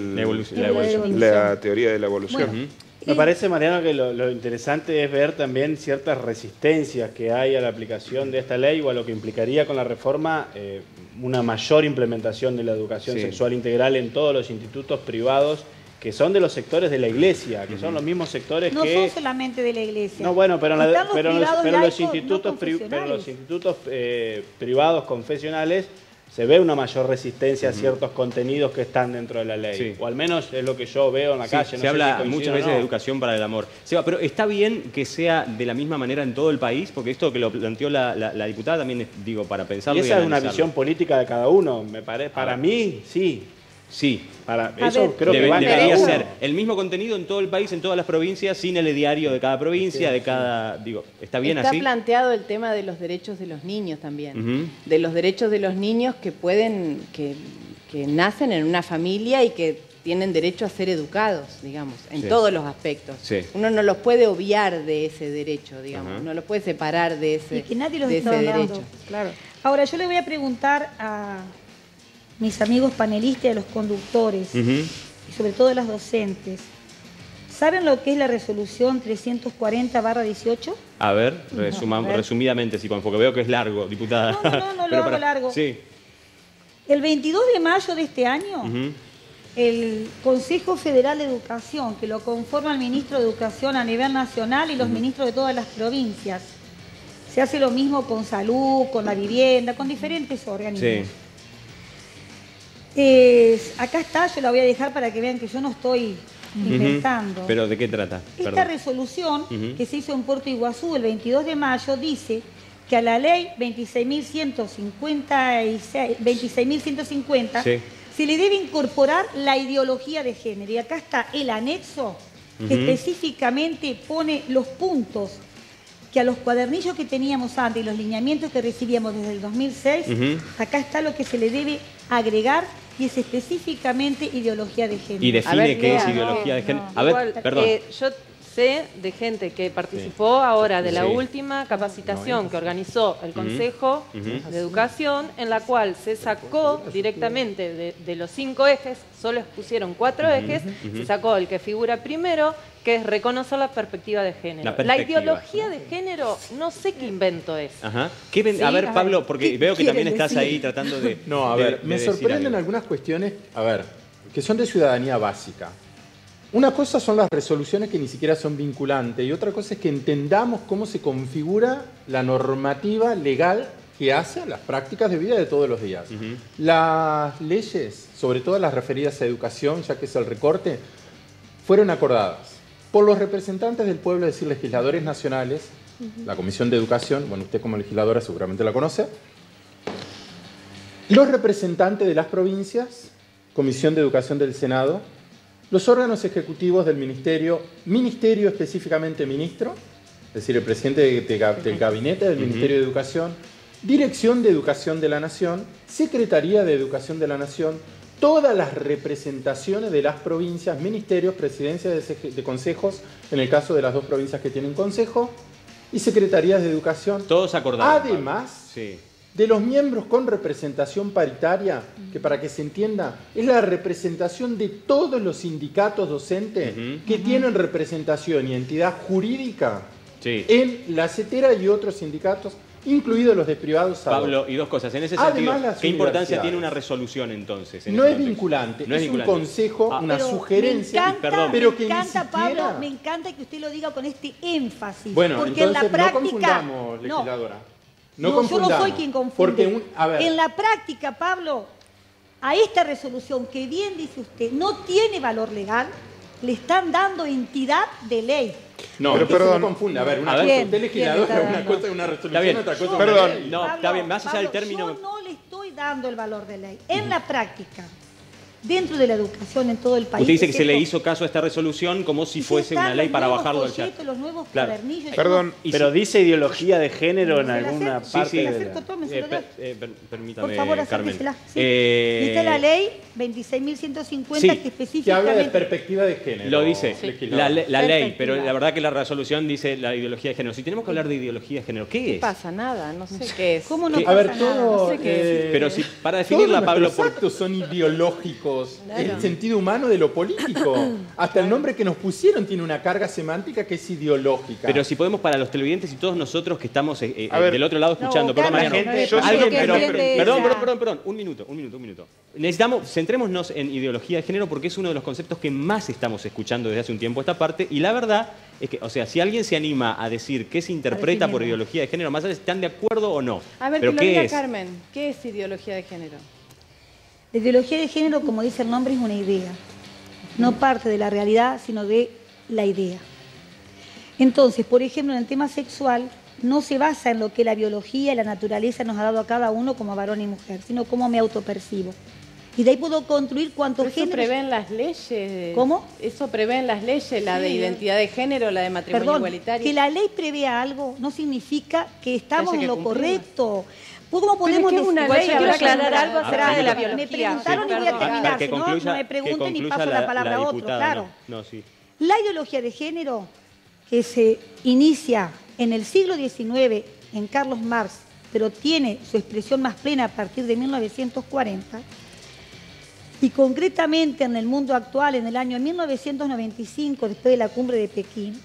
la teoría de la evolución. Bueno, me parece, Mariano, que lo interesante es ver también ciertas resistencias que hay a la aplicación de esta ley o a lo que implicaría con la reforma una mayor implementación de la educación sexual integral en todos los institutos privados que son de los sectores de la iglesia, que son los mismos sectores no que... No son solamente de la iglesia. No, bueno, pero los institutos privados confesionales se ve una mayor resistencia a ciertos contenidos que están dentro de la ley. Sí. O al menos es lo que yo veo en la calle. Se habla muchas veces de educación para el amor. Seba, pero ¿está bien que sea de la misma manera en todo el país? Porque esto que lo planteó la diputada también es, digo, para pensarlo y esa es una visión política de cada uno, me parece. Para mí, sí. Sí, eso creo que debería ser el mismo contenido en todo el país, en todas las provincias, sin el diario de cada provincia, de cada... Digo, ¿está bien así? Está planteado el tema de los derechos de los niños también. De los derechos de los niños que pueden, que nacen en una familia y que tienen derecho a ser educados, digamos, en todos los aspectos. Uno no los puede obviar de ese derecho, digamos, no los puede separar de ese, y que nadie los está derecho. Claro. Ahora, yo le voy a preguntar a mis amigos panelistas y a los conductores, y sobre todo a las docentes, ¿saben lo que es la resolución 340/18? A ver, resumidamente, sí, porque veo que es largo, diputada. No lo hago largo. Sí. El 22 de mayo de este año, el Consejo Federal de Educación, que lo conforma el ministro de Educación a nivel nacional y los ministros de todas las provincias, se hace lo mismo con salud, con la vivienda, con diferentes organismos. Sí. Acá está, yo la voy a dejar para que vean que yo no estoy inventando. ¿Pero de qué trata? Esta resolución que se hizo en Puerto Iguazú el 22 de mayo dice que a la ley 26.150 se le debe incorporar la ideología de género. Y acá está el anexo que específicamente pone los puntos que a los cuadernillos que teníamos antes y los lineamientos que recibíamos desde el 2006, acá está lo que se le debe agregar y es específicamente ideología de género. Y define qué es ideología de género. A ver, perdón. Yo sé de gente que participó ahora de la última capacitación que organizó el Consejo de Educación, en la cual se sacó directamente de los 5 ejes, solo pusieron 4 ejes, se sacó el que figura primero, que es reconocer la perspectiva de género. La ideología de género, no sé qué invento es. A ver, Pablo, porque veo que también estás ahí tratando de... No, a ver, me sorprenden algunas cuestiones, que son de ciudadanía básica. Una cosa son las resoluciones que ni siquiera son vinculantes y otra cosa es que entendamos cómo se configura la normativa legal que hace a las prácticas de vida de todos los días. Las leyes, sobre todo las referidas a educación, ya que es el recorte, fueron acordadas por los representantes del pueblo, es decir, legisladores nacionales, la Comisión de Educación, bueno, usted como legisladora seguramente la conoce, los representantes de las provincias, Comisión de Educación del Senado, los órganos ejecutivos del ministerio específicamente ministro, es decir, el presidente del gabinete del Ministerio de Educación, Dirección de Educación de la Nación, Secretaría de Educación de la Nación, todas las representaciones de las provincias, ministerios, presidencias de consejos, en el caso de las 2 provincias que tienen consejo, y secretarías de educación. Todos acordados. Además de los miembros con representación paritaria, que para que se entienda, es la representación de todos los sindicatos docentes que tienen representación y entidad jurídica en la CETERA y otros sindicatos, incluidos los de privados. Pablo, y 2 cosas. En ese sentido, ¿qué importancia tiene una resolución entonces? No es vinculante, es un consejo, una sugerencia. Pero me encanta, Pablo, me encanta que usted lo diga con este énfasis. Bueno, porque entonces en la práctica, no confundamos, legisladora. No, yo no soy quien confunde. En la práctica, Pablo, a esta resolución que bien dice usted, no tiene valor legal, le están dando entidad de ley. No, pero perdón. No confunda. A ver, una cosa, usted legisladora, una cosa es una resolución, otra cosa es una ley. No, está bien, más allá del término... Yo no le estoy dando el valor de ley. En la práctica, dentro de la educación en todo el país... Usted dice que se le hizo caso a esta resolución como si fuese una ley para bajarlo al chat. Los nuevos cuadernillos. Perdón, pero dice ideología de género en alguna parte de permítame, por favor, Carmen. Dice la ley 26.150 que específicamente... Que habla de perspectiva de género. Lo dice la ley, pero la verdad que la resolución dice la ideología de género. Si tenemos que hablar de ideología de género, ¿qué es? No pasa nada, no sé qué es. ¿Cómo no pasa nada? A ver, todo... Pero si para definirla, Pablo... Los actos son ideológicos lejos el sentido humano de lo político. Hasta el nombre que nos pusieron tiene una carga semántica que es ideológica. Pero si podemos, para los televidentes y todos nosotros que estamos del otro lado escuchando, perdón, Mariano. Perdón, un minuto. Centrémonos en ideología de género porque es uno de los conceptos que más estamos escuchando desde hace un tiempo esta parte, y la verdad es que, o sea, si alguien se anima a decir qué se interpreta por ideología de género, más allá de si están de acuerdo o no. A ver, pero que lo diga Carmen, ¿qué es ideología de género? La ideología de género, como dice el nombre, es una idea. No parte de la realidad, sino de la idea. Entonces, por ejemplo, en el tema sexual, no se basa en lo que la biología y la naturaleza nos ha dado a cada uno como varón y mujer, sino cómo me autopercibo. Y de ahí puedo construir cuántos géneros... ¿Eso prevé en las leyes? ¿Cómo? ¿Eso prevé en las leyes, la de identidad de género, la de matrimonio igualitario? Que la ley prevea algo no significa que estamos en lo correcto. ¿Cómo podemos decir una ley? Yo quiero aclarar algo acerca de la biología. Me preguntaron y voy a terminar, si no, no me pregunten y paso la palabra a otro, claro. La ideología de género que se inicia en el siglo XIX en Carlos Marx, pero tiene su expresión más plena a partir de 1940, y concretamente en el mundo actual, en el año 1995, después de la cumbre de Pekín,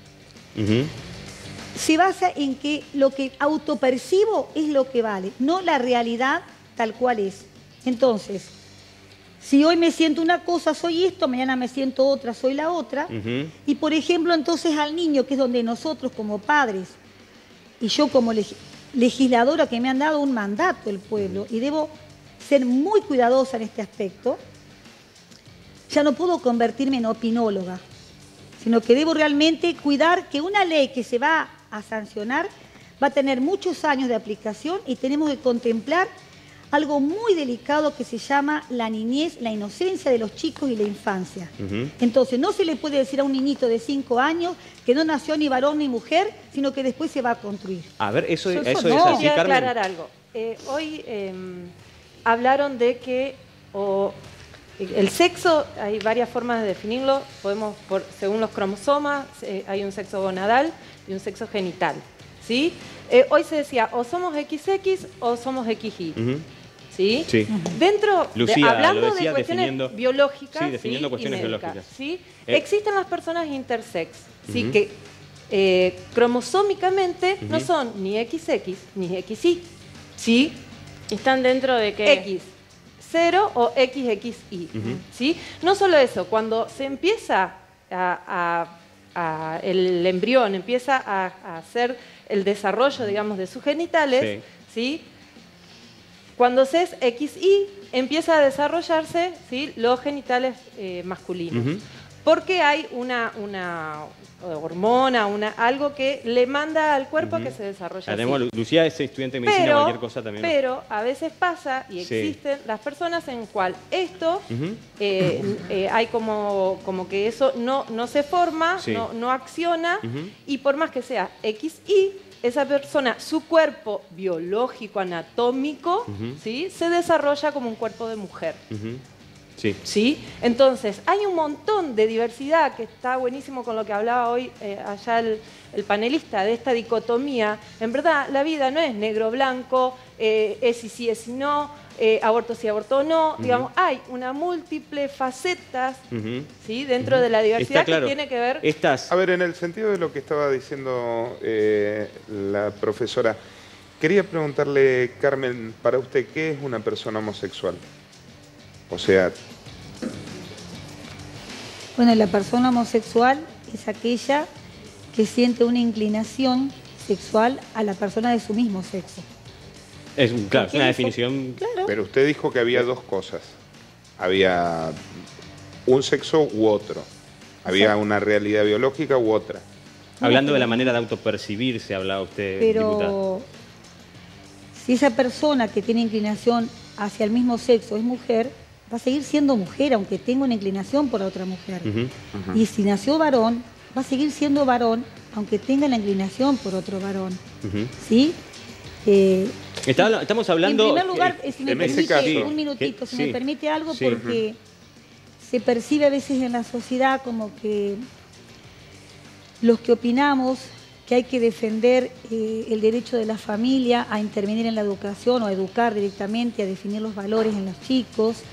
se basa en que lo que autopercibo es lo que vale, no la realidad tal cual es. Entonces, si hoy me siento una cosa, soy esto, mañana me siento otra, soy la otra. Y por ejemplo, entonces al niño, que es donde nosotros como padres, y yo como legisladora que me han dado un mandato el pueblo, y debo ser muy cuidadosa en este aspecto, ya no puedo convertirme en opinóloga, sino que debo realmente cuidar que una ley que se va a sancionar va a tener muchos años de aplicación, y tenemos que contemplar algo muy delicado que se llama la niñez, la inocencia de los chicos y la infancia. Entonces, no se le puede decir a un niñito de 5 años que no nació ni varón ni mujer, sino que después se va a construir. A ver, eso es así, Carmen. Quiero aclarar algo. Hoy hablaron de que el sexo, hay varias formas de definirlo, podemos, según los cromosomas, hay un sexo gonadal y un sexo genital, ¿sí? Hoy se decía, o somos XX o somos XY, ¿sí? Sí. Dentro, Lucía, hablando de cuestiones biológicas, sí, definiendo cuestiones médicas, biológicas. ¿sí? Existen las personas intersex, ¿sí? Que cromosómicamente no son ni XX ni XY, ¿sí? ¿Están dentro de qué? X0 o XXY, ¿sí? No solo eso, cuando se empieza el embrión empieza a hacer el desarrollo, digamos, de sus genitales, ¿sí? Cuando se es XY, empieza a desarrollarse, ¿sí?, los genitales masculinos. Porque hay una hormona, algo que le manda al cuerpo a que se desarrolle así. Lucía es estudiante de medicina, cualquier cosa también. Pero a veces pasa, y existen las personas en cual esto, hay como que eso no se forma, no acciona, y por más que sea XY, esa persona, su cuerpo biológico, anatómico, ¿sí?, se desarrolla como un cuerpo de mujer. ¿Sí? Entonces, hay un montón de diversidad que está buenísimo con lo que hablaba hoy allá el panelista, de esta dicotomía. En verdad, la vida no es negro-blanco, es y sí, es y no, aborto sí, aborto no. Digamos, hay una múltiple facetas, ¿sí?, dentro de la diversidad que tiene que ver... A ver, en el sentido de lo que estaba diciendo la profesora, quería preguntarle, Carmen, para usted, ¿qué es una persona homosexual? O sea... Bueno, la persona homosexual es aquella que siente una inclinación sexual a la persona de su mismo sexo. Es una definición... Claro. Pero usted dijo que había dos cosas. Había un sexo u otro. Había una realidad biológica u otra. Hablando de la manera de autopercibirse, hablaba usted, diputada. Pero si esa persona que tiene inclinación hacia el mismo sexo es mujer, va a seguir siendo mujer, aunque tenga una inclinación por otra mujer. Y si nació varón, va a seguir siendo varón, aunque tenga la inclinación por otro varón. ¿Sí? Estamos hablando... En primer lugar, si me permite un minutito, si me permite algo, porque se percibe a veces en la sociedad como que los que opinamos que hay que defender el derecho de la familia a intervenir en la educación o a educar directamente, a definir los valores en los chicos,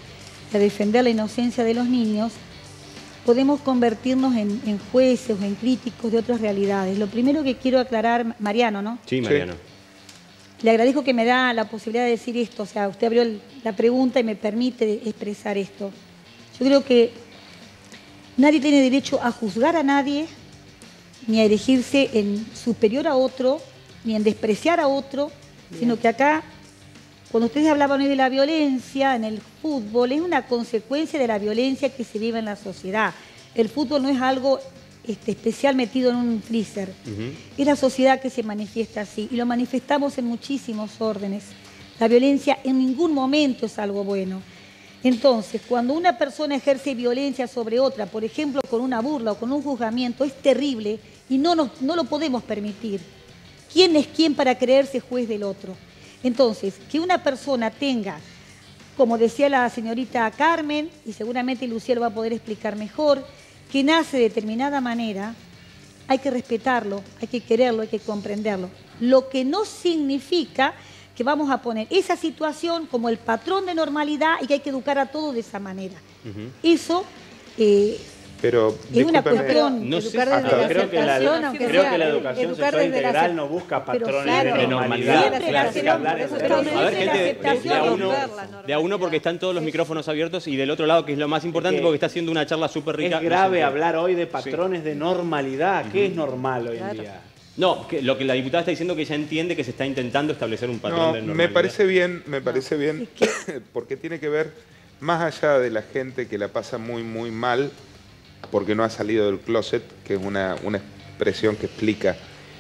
y a defender la inocencia de los niños, podemos convertirnos en jueces o en críticos de otras realidades. Lo primero que quiero aclarar, Mariano, ¿no? Sí, Mariano. Le agradezco que me da la posibilidad de decir esto, o sea, usted abrió la pregunta y me permite expresar esto. Yo creo que nadie tiene derecho a juzgar a nadie, ni a erigirse en superior a otro, ni en despreciar a otro, sino que acá, cuando ustedes hablaban hoy de la violencia en el fútbol, es una consecuencia de la violencia que se vive en la sociedad. El fútbol no es algo especial metido en un freezer. Es la sociedad que se manifiesta así, y lo manifestamos en muchísimos órdenes. La violencia en ningún momento es algo bueno. Entonces, cuando una persona ejerce violencia sobre otra, por ejemplo, con una burla o con un juzgamiento, es terrible y no lo podemos permitir. ¿Quién es quién para creerse juez del otro? Entonces, que una persona tenga, como decía la señorita Carmen, y seguramente Lucía lo va a poder explicar mejor, que nace de determinada manera, hay que respetarlo, hay que quererlo, hay que comprenderlo. Lo que no significa que vamos a poner esa situación como el patrón de normalidad y que hay que educar a todos de esa manera. Eso pero es una cuestión. No sé, creo que la educación sexual integral no busca patrones de normalidad. De a uno porque están todos los micrófonos abiertos y del otro lado, que es lo más importante, porque está haciendo una charla súper rica. Es grave hablar hoy de patrones de normalidad. ¿Qué es normal hoy en día? No, lo que la diputada está diciendo, que ella entiende que se está intentando establecer un patrón de normalidad. Me parece bien, porque tiene que ver, más allá de la gente que la pasa muy, muy mal, porque no ha salido del closet, que es una expresión que explica,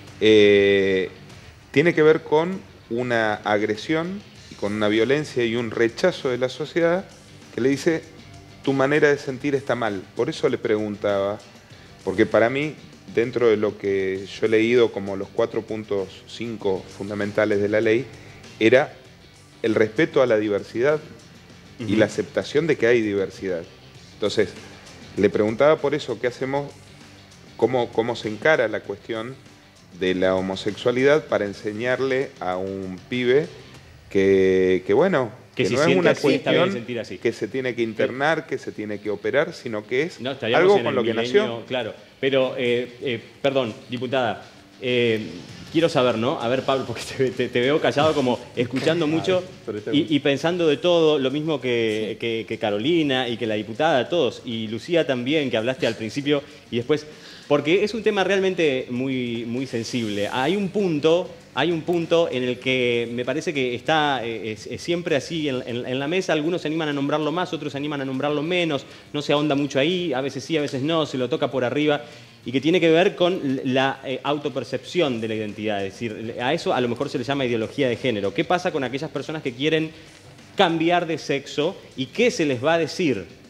tiene que ver con una agresión y con una violencia y un rechazo de la sociedad que le dice, tu manera de sentir está mal. Por eso le preguntaba, porque para mí, dentro de lo que yo he leído como los 4.5 fundamentales de la ley, era el respeto a la diversidad y la aceptación de que hay diversidad. Entonces, le preguntaba por eso, ¿qué hacemos? ¿Cómo se encara la cuestión de la homosexualidad para enseñarle a un pibe que bueno, que si no es una así, cuestión que se tiene que internar, que se tiene que operar, sino que es algo con lo que nació? Claro, pero, perdón, diputada, quiero saber, ¿no? A ver, Pablo, porque te veo callado como escuchando mucho y pensando de todo, lo mismo que Carolina y que la diputada, todos, y Lucía también, que hablaste al principio y después, porque es un tema realmente muy, muy sensible. Hay un punto en el que me parece que está siempre así en la mesa. Algunos se animan a nombrarlo más, otros se animan a nombrarlo menos, no se ahonda mucho ahí, a veces sí, a veces no, se lo toca por arriba, y que tiene que ver con la autopercepción de la identidad. Es decir, a eso a lo mejor se le llama ideología de género. ¿Qué pasa con aquellas personas que quieren cambiar de sexo y qué se les va a decir?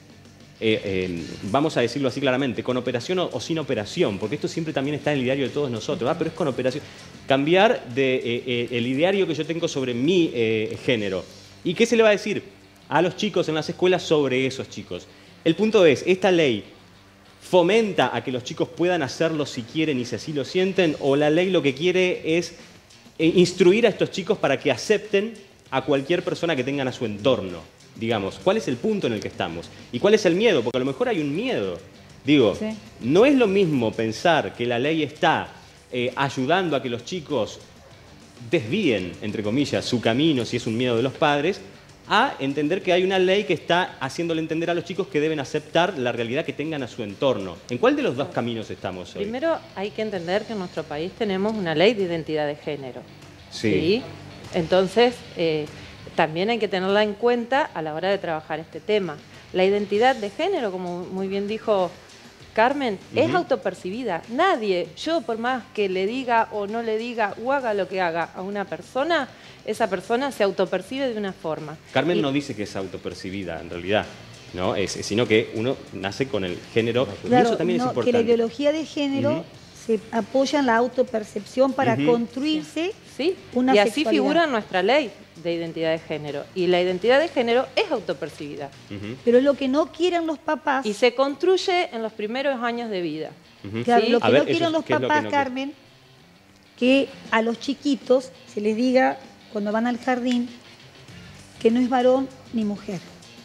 Vamos a decirlo así claramente, con operación o sin operación, porque esto siempre también está en el ideario de todos nosotros, pero es con operación. Cambiar el ideario que yo tengo sobre mi género. ¿Y qué se le va a decir a los chicos en las escuelas sobre esos chicos? El punto es, ¿esta ley fomenta a que los chicos puedan hacerlo si quieren y si así lo sienten? ¿O la ley lo que quiere es instruir a estos chicos para que acepten a cualquier persona que tengan a su entorno? Digamos, ¿cuál es el punto en el que estamos? ¿Y cuál es el miedo? Porque a lo mejor hay un miedo. Digo, no es lo mismo pensar que la ley está ayudando a que los chicos desvíen, entre comillas, su camino, si es un miedo de los padres, a entender que hay una ley que está haciéndole entender a los chicos que deben aceptar la realidad que tengan a su entorno. ¿En cuál de los dos caminos estamos hoy? Primero hay que entender que en nuestro país tenemos una ley de identidad de género. ¿Sí? Entonces, también hay que tenerla en cuenta a la hora de trabajar este tema. La identidad de género, como muy bien dijo Carmen, es autopercibida. Nadie, yo por más que le diga o no le diga o haga lo que haga a una persona, esa persona se autopercibe de una forma. Carmen no dice que es autopercibida en realidad, ¿no? sino que uno nace con el género. Claro, y eso también es importante. Que la ideología de género se apoya en la autopercepción para construirse una y así sexualidad. figura en nuestra ley de identidad de género. Y la identidad de género es autopercibida. Pero es lo que no quieren los papás. Y se construye en los primeros años de vida. Claro, lo que no quieren los papás, Carmen, que a los chiquitos se les diga cuando van al jardín que no es varón ni mujer.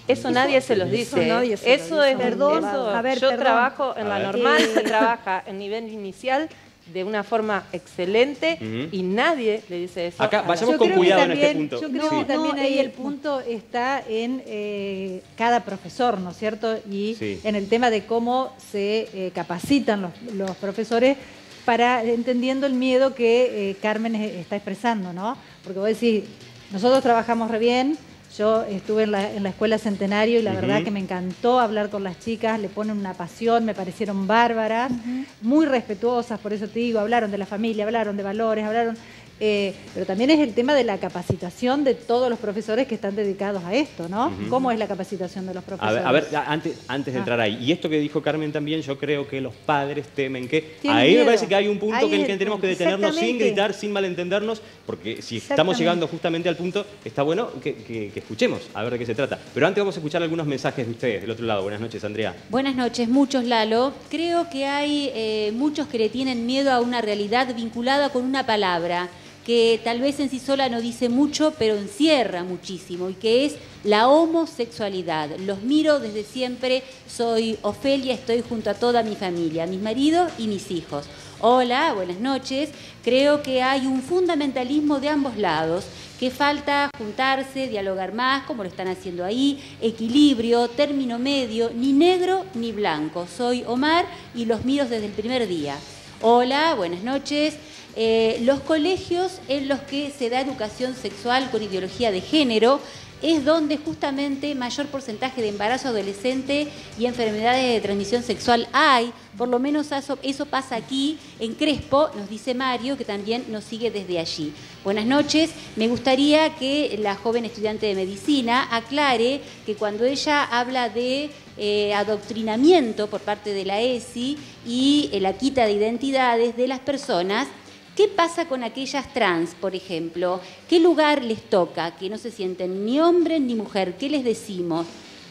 Eso nadie se los dice. Eso es, perdón, yo trabajo en la normal, se trabaja en nivel inicial de una forma excelente y nadie le dice eso. Acá vayamos con cuidado en este punto. Yo creo que también ahí el punto está en cada profesor, ¿no es cierto? Y en el tema de cómo se capacitan los profesores para entendiendo el miedo que Carmen está expresando, ¿no? Porque vos decís, nosotros trabajamos re bien. Yo estuve en la Escuela Centenario y la verdad que me encantó hablar con las chicas, le ponen una pasión, me parecieron bárbaras, muy respetuosas, por eso te digo, hablaron de la familia, hablaron de valores, hablaron... pero también es el tema de la capacitación de todos los profesores que están dedicados a esto, ¿no? ¿Cómo es la capacitación de los profesores? A ver, antes de entrar ahí, y esto que dijo Carmen también, yo creo que los padres temen que... Ahí me parece que hay un punto en el que tenemos que detenernos sin gritar, sin malentendernos, porque si estamos llegando justamente al punto, está bueno que escuchemos a ver de qué se trata. Pero antes vamos a escuchar algunos mensajes de ustedes del otro lado. Buenas noches, Andrea. Buenas noches, muchos, Lalo. Creo que hay muchos que le tienen miedo a una realidad vinculada con una palabra que tal vez en sí sola no dice mucho, pero encierra muchísimo, y que es la homosexualidad. Los miro desde siempre, soy Ofelia, estoy junto a toda mi familia, mis maridos y mis hijos. Hola, buenas noches. Creo que hay un fundamentalismo de ambos lados, que falta juntarse, dialogar más, como lo están haciendo ahí, equilibrio, término medio, ni negro ni blanco. Soy Omar y los miro desde el primer día. Hola, buenas noches. Los colegios en los que se da educación sexual con ideología de género es donde justamente mayor porcentaje de embarazo adolescente y enfermedades de transmisión sexual hay. Por lo menos eso pasa aquí en Crespo, nos dice Mario, que también nos sigue desde allí. Buenas noches. Me gustaría que la joven estudiante de medicina aclare que cuando ella habla de adoctrinamiento por parte de la ESI y la quita de identidades de las personas, ¿qué pasa con aquellas trans, por ejemplo? ¿Qué lugar les toca? Que no se sienten ni hombre ni mujer. ¿Qué les decimos?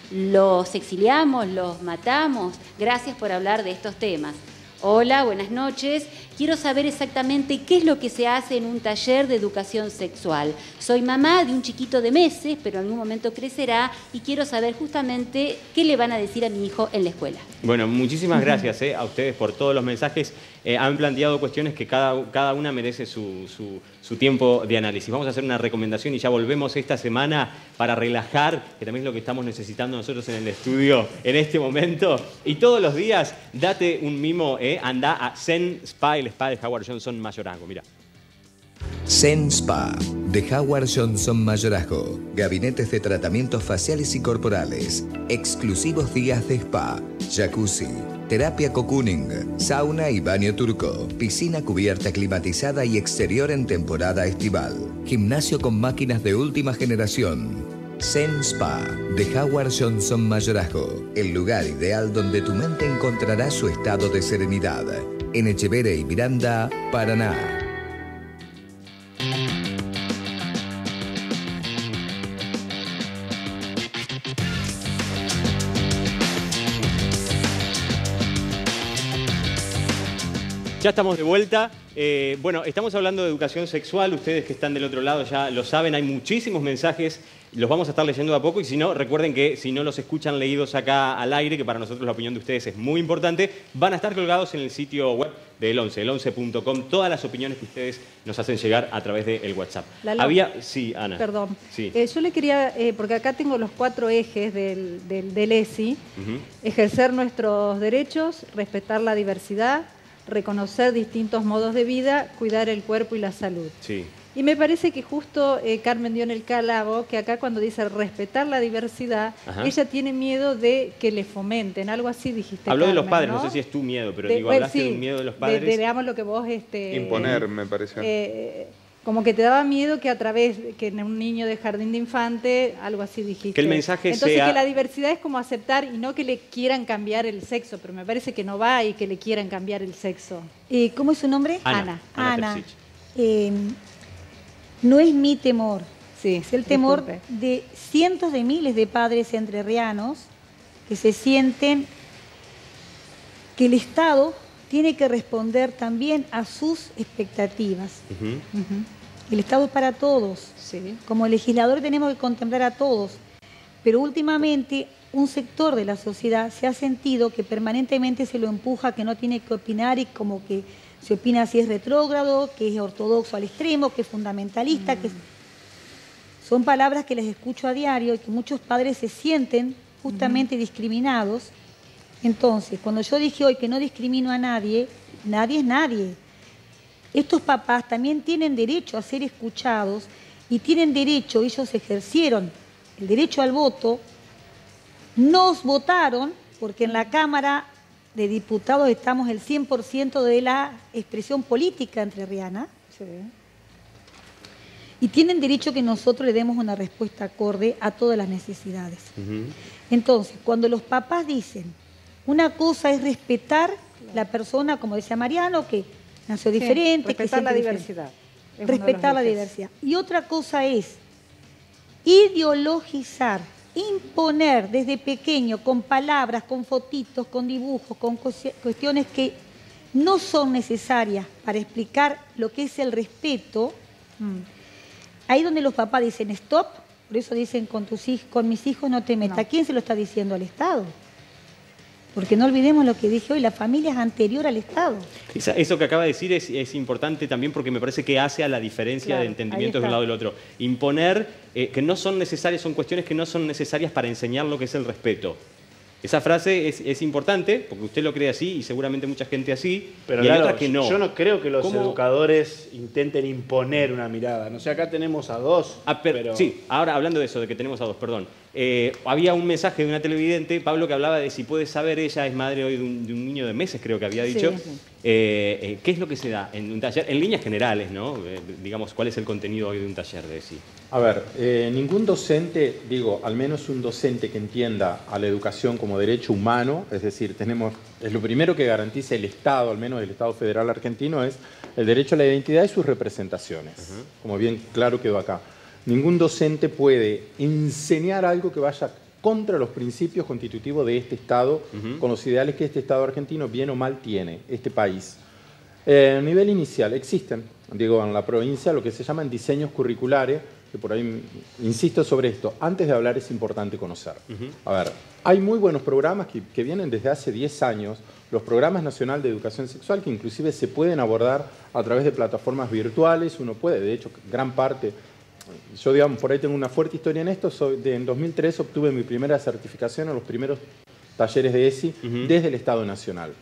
¿Los exiliamos? ¿Los matamos? Gracias por hablar de estos temas. Hola, buenas noches. Quiero saber exactamente qué es lo que se hace en un taller de educación sexual. Soy mamá de un chiquito de meses, pero en algún momento crecerá, y quiero saber justamente qué le van a decir a mi hijo en la escuela. Bueno, muchísimas gracias a ustedes por todos los mensajes. Han planteado cuestiones que cada una merece su tiempo de análisis. Vamos a hacer una recomendación y ya volvemos esta semana para relajar, que también es lo que estamos necesitando nosotros en el estudio en este momento. Y todos los días, date un mimo, anda a Zen Spa, el spa de Howard Johnson Mayorazgo. Mira. Zen Spa de Howard Johnson Mayorazgo. Gabinetes de tratamientos faciales y corporales. Exclusivos días de spa. Jacuzzi. Terapia cocooning. Sauna y baño turco. Piscina cubierta climatizada y exterior en temporada estival. Gimnasio con máquinas de última generación. Zen Spa de Howard Johnson Mayorazgo. El lugar ideal donde tu mente encontrará su estado de serenidad. En Echeverre y Miranda, Paraná. Ya estamos de vuelta. Bueno, estamos hablando de educación sexual. Ustedes que están del otro lado ya lo saben. Hay muchísimos mensajes. Los vamos a estar leyendo de a poco. Y si no, recuerden que si no los escuchan leídos acá al aire, que para nosotros la opinión de ustedes es muy importante, van a estar colgados en el sitio web del 11, el11.com, todas las opiniones que ustedes nos hacen llegar a través del WhatsApp. Sí, Ana. Perdón. Sí. Yo le quería, porque acá tengo los 4 ejes del ESI. Ejercer nuestros derechos, respetar la diversidad, reconocer distintos modos de vida, cuidar el cuerpo y la salud. Sí. Y me parece que justo Carmen dio en el calabo que acá cuando dice respetar la diversidad, ella tiene miedo de que le fomenten, algo así dijiste. Habló Carmen, de los padres, ¿no? no sé si es tu miedo, pero digo, hablaste de un miedo de los padres. Digamos lo que vos... Imponer, me pareció. Como que te daba miedo que a través, que en un niño de jardín de infante, algo así dijiste. Que el mensaje Entonces sea... que la diversidad es como aceptar y no que le quieran cambiar el sexo, pero me parece que no va y que le quieran cambiar el sexo. ¿Cómo es su nombre? Ana. No es mi temor, sí, es el temor de cientos de miles de padres entrerrianos que se sienten que el Estado tiene que responder también a sus expectativas. El Estado es para todos. Sí. Como legislador tenemos que contemplar a todos. Pero últimamente un sector de la sociedad se ha sentido que permanentemente se lo empuja, que no tiene que opinar y como que se opina si es retrógrado, que es ortodoxo al extremo, que es fundamentalista, que son palabras que les escucho a diario y que muchos padres se sienten justamente discriminados. Entonces, cuando yo dije hoy que no discrimino a nadie, nadie es nadie. Estos papás también tienen derecho a ser escuchados y tienen derecho, ellos ejercieron el derecho al voto, nos votaron, porque en la Cámara de Diputados estamos el 100% de la expresión política entrerriana. Sí. Y tienen derecho que nosotros le demos una respuesta acorde a todas las necesidades. Entonces, cuando los papás dicen, una cosa es respetar la persona, como decía Mariano, que nació diferente. Respetar la diversidad. Respetar la diversidad. Y otra cosa es ideologizar, imponer desde pequeño, con palabras, con fotitos, con dibujos, con cuestiones que no son necesarias para explicar lo que es el respeto. Ahí donde los papás dicen stop, por eso dicen con mis hijos no te metas. No. ¿Quién se lo está diciendo? Al Estado. Porque no olvidemos lo que dije hoy, la familia es anterior al Estado. Eso que acaba de decir es importante también porque me parece que hace a la diferencia de entendimientos de un lado y del otro. Imponer que no son necesarias, son cuestiones que no son necesarias para enseñar lo que es el respeto. Esa frase es importante, porque usted lo cree así y seguramente mucha gente así, pero y claro, hay otras que no. Yo no creo que los educadores intenten imponer una mirada. No sé, acá tenemos a dos. Pero... Sí, ahora hablando de eso, de que tenemos a dos, perdón. Había un mensaje de una televidente, Pablo, que hablaba de si puede saber, ella es madre hoy de un niño de meses, creo que había dicho. Sí. ¿Qué es lo que se da en un taller? En líneas generales, ¿no? Digamos, ¿cuál es el contenido hoy de un taller de ESI? A ver, ningún docente, al menos un docente que entienda a la educación como derecho humano, es decir, es lo primero que garantiza el Estado, al menos el Estado federal argentino, es el derecho a la identidad y sus representaciones, como bien claro quedó acá. Ningún docente puede enseñar algo que vaya contra los principios constitutivos de este Estado, con los ideales que este Estado argentino, bien o mal, tiene, este país. A nivel inicial, existen, en la provincia, lo que se llaman diseños curriculares, que por ahí insisto sobre esto. Antes de hablar es importante conocer. A ver, hay muy buenos programas que vienen desde hace 10 años, los programas nacionales de educación sexual, que inclusive se pueden abordar a través de plataformas virtuales, uno puede, de hecho, gran parte... Yo, por ahí tengo una fuerte historia en esto. En 2003 obtuve mi primera certificación en los primeros talleres de ESI desde el Estado Nacional.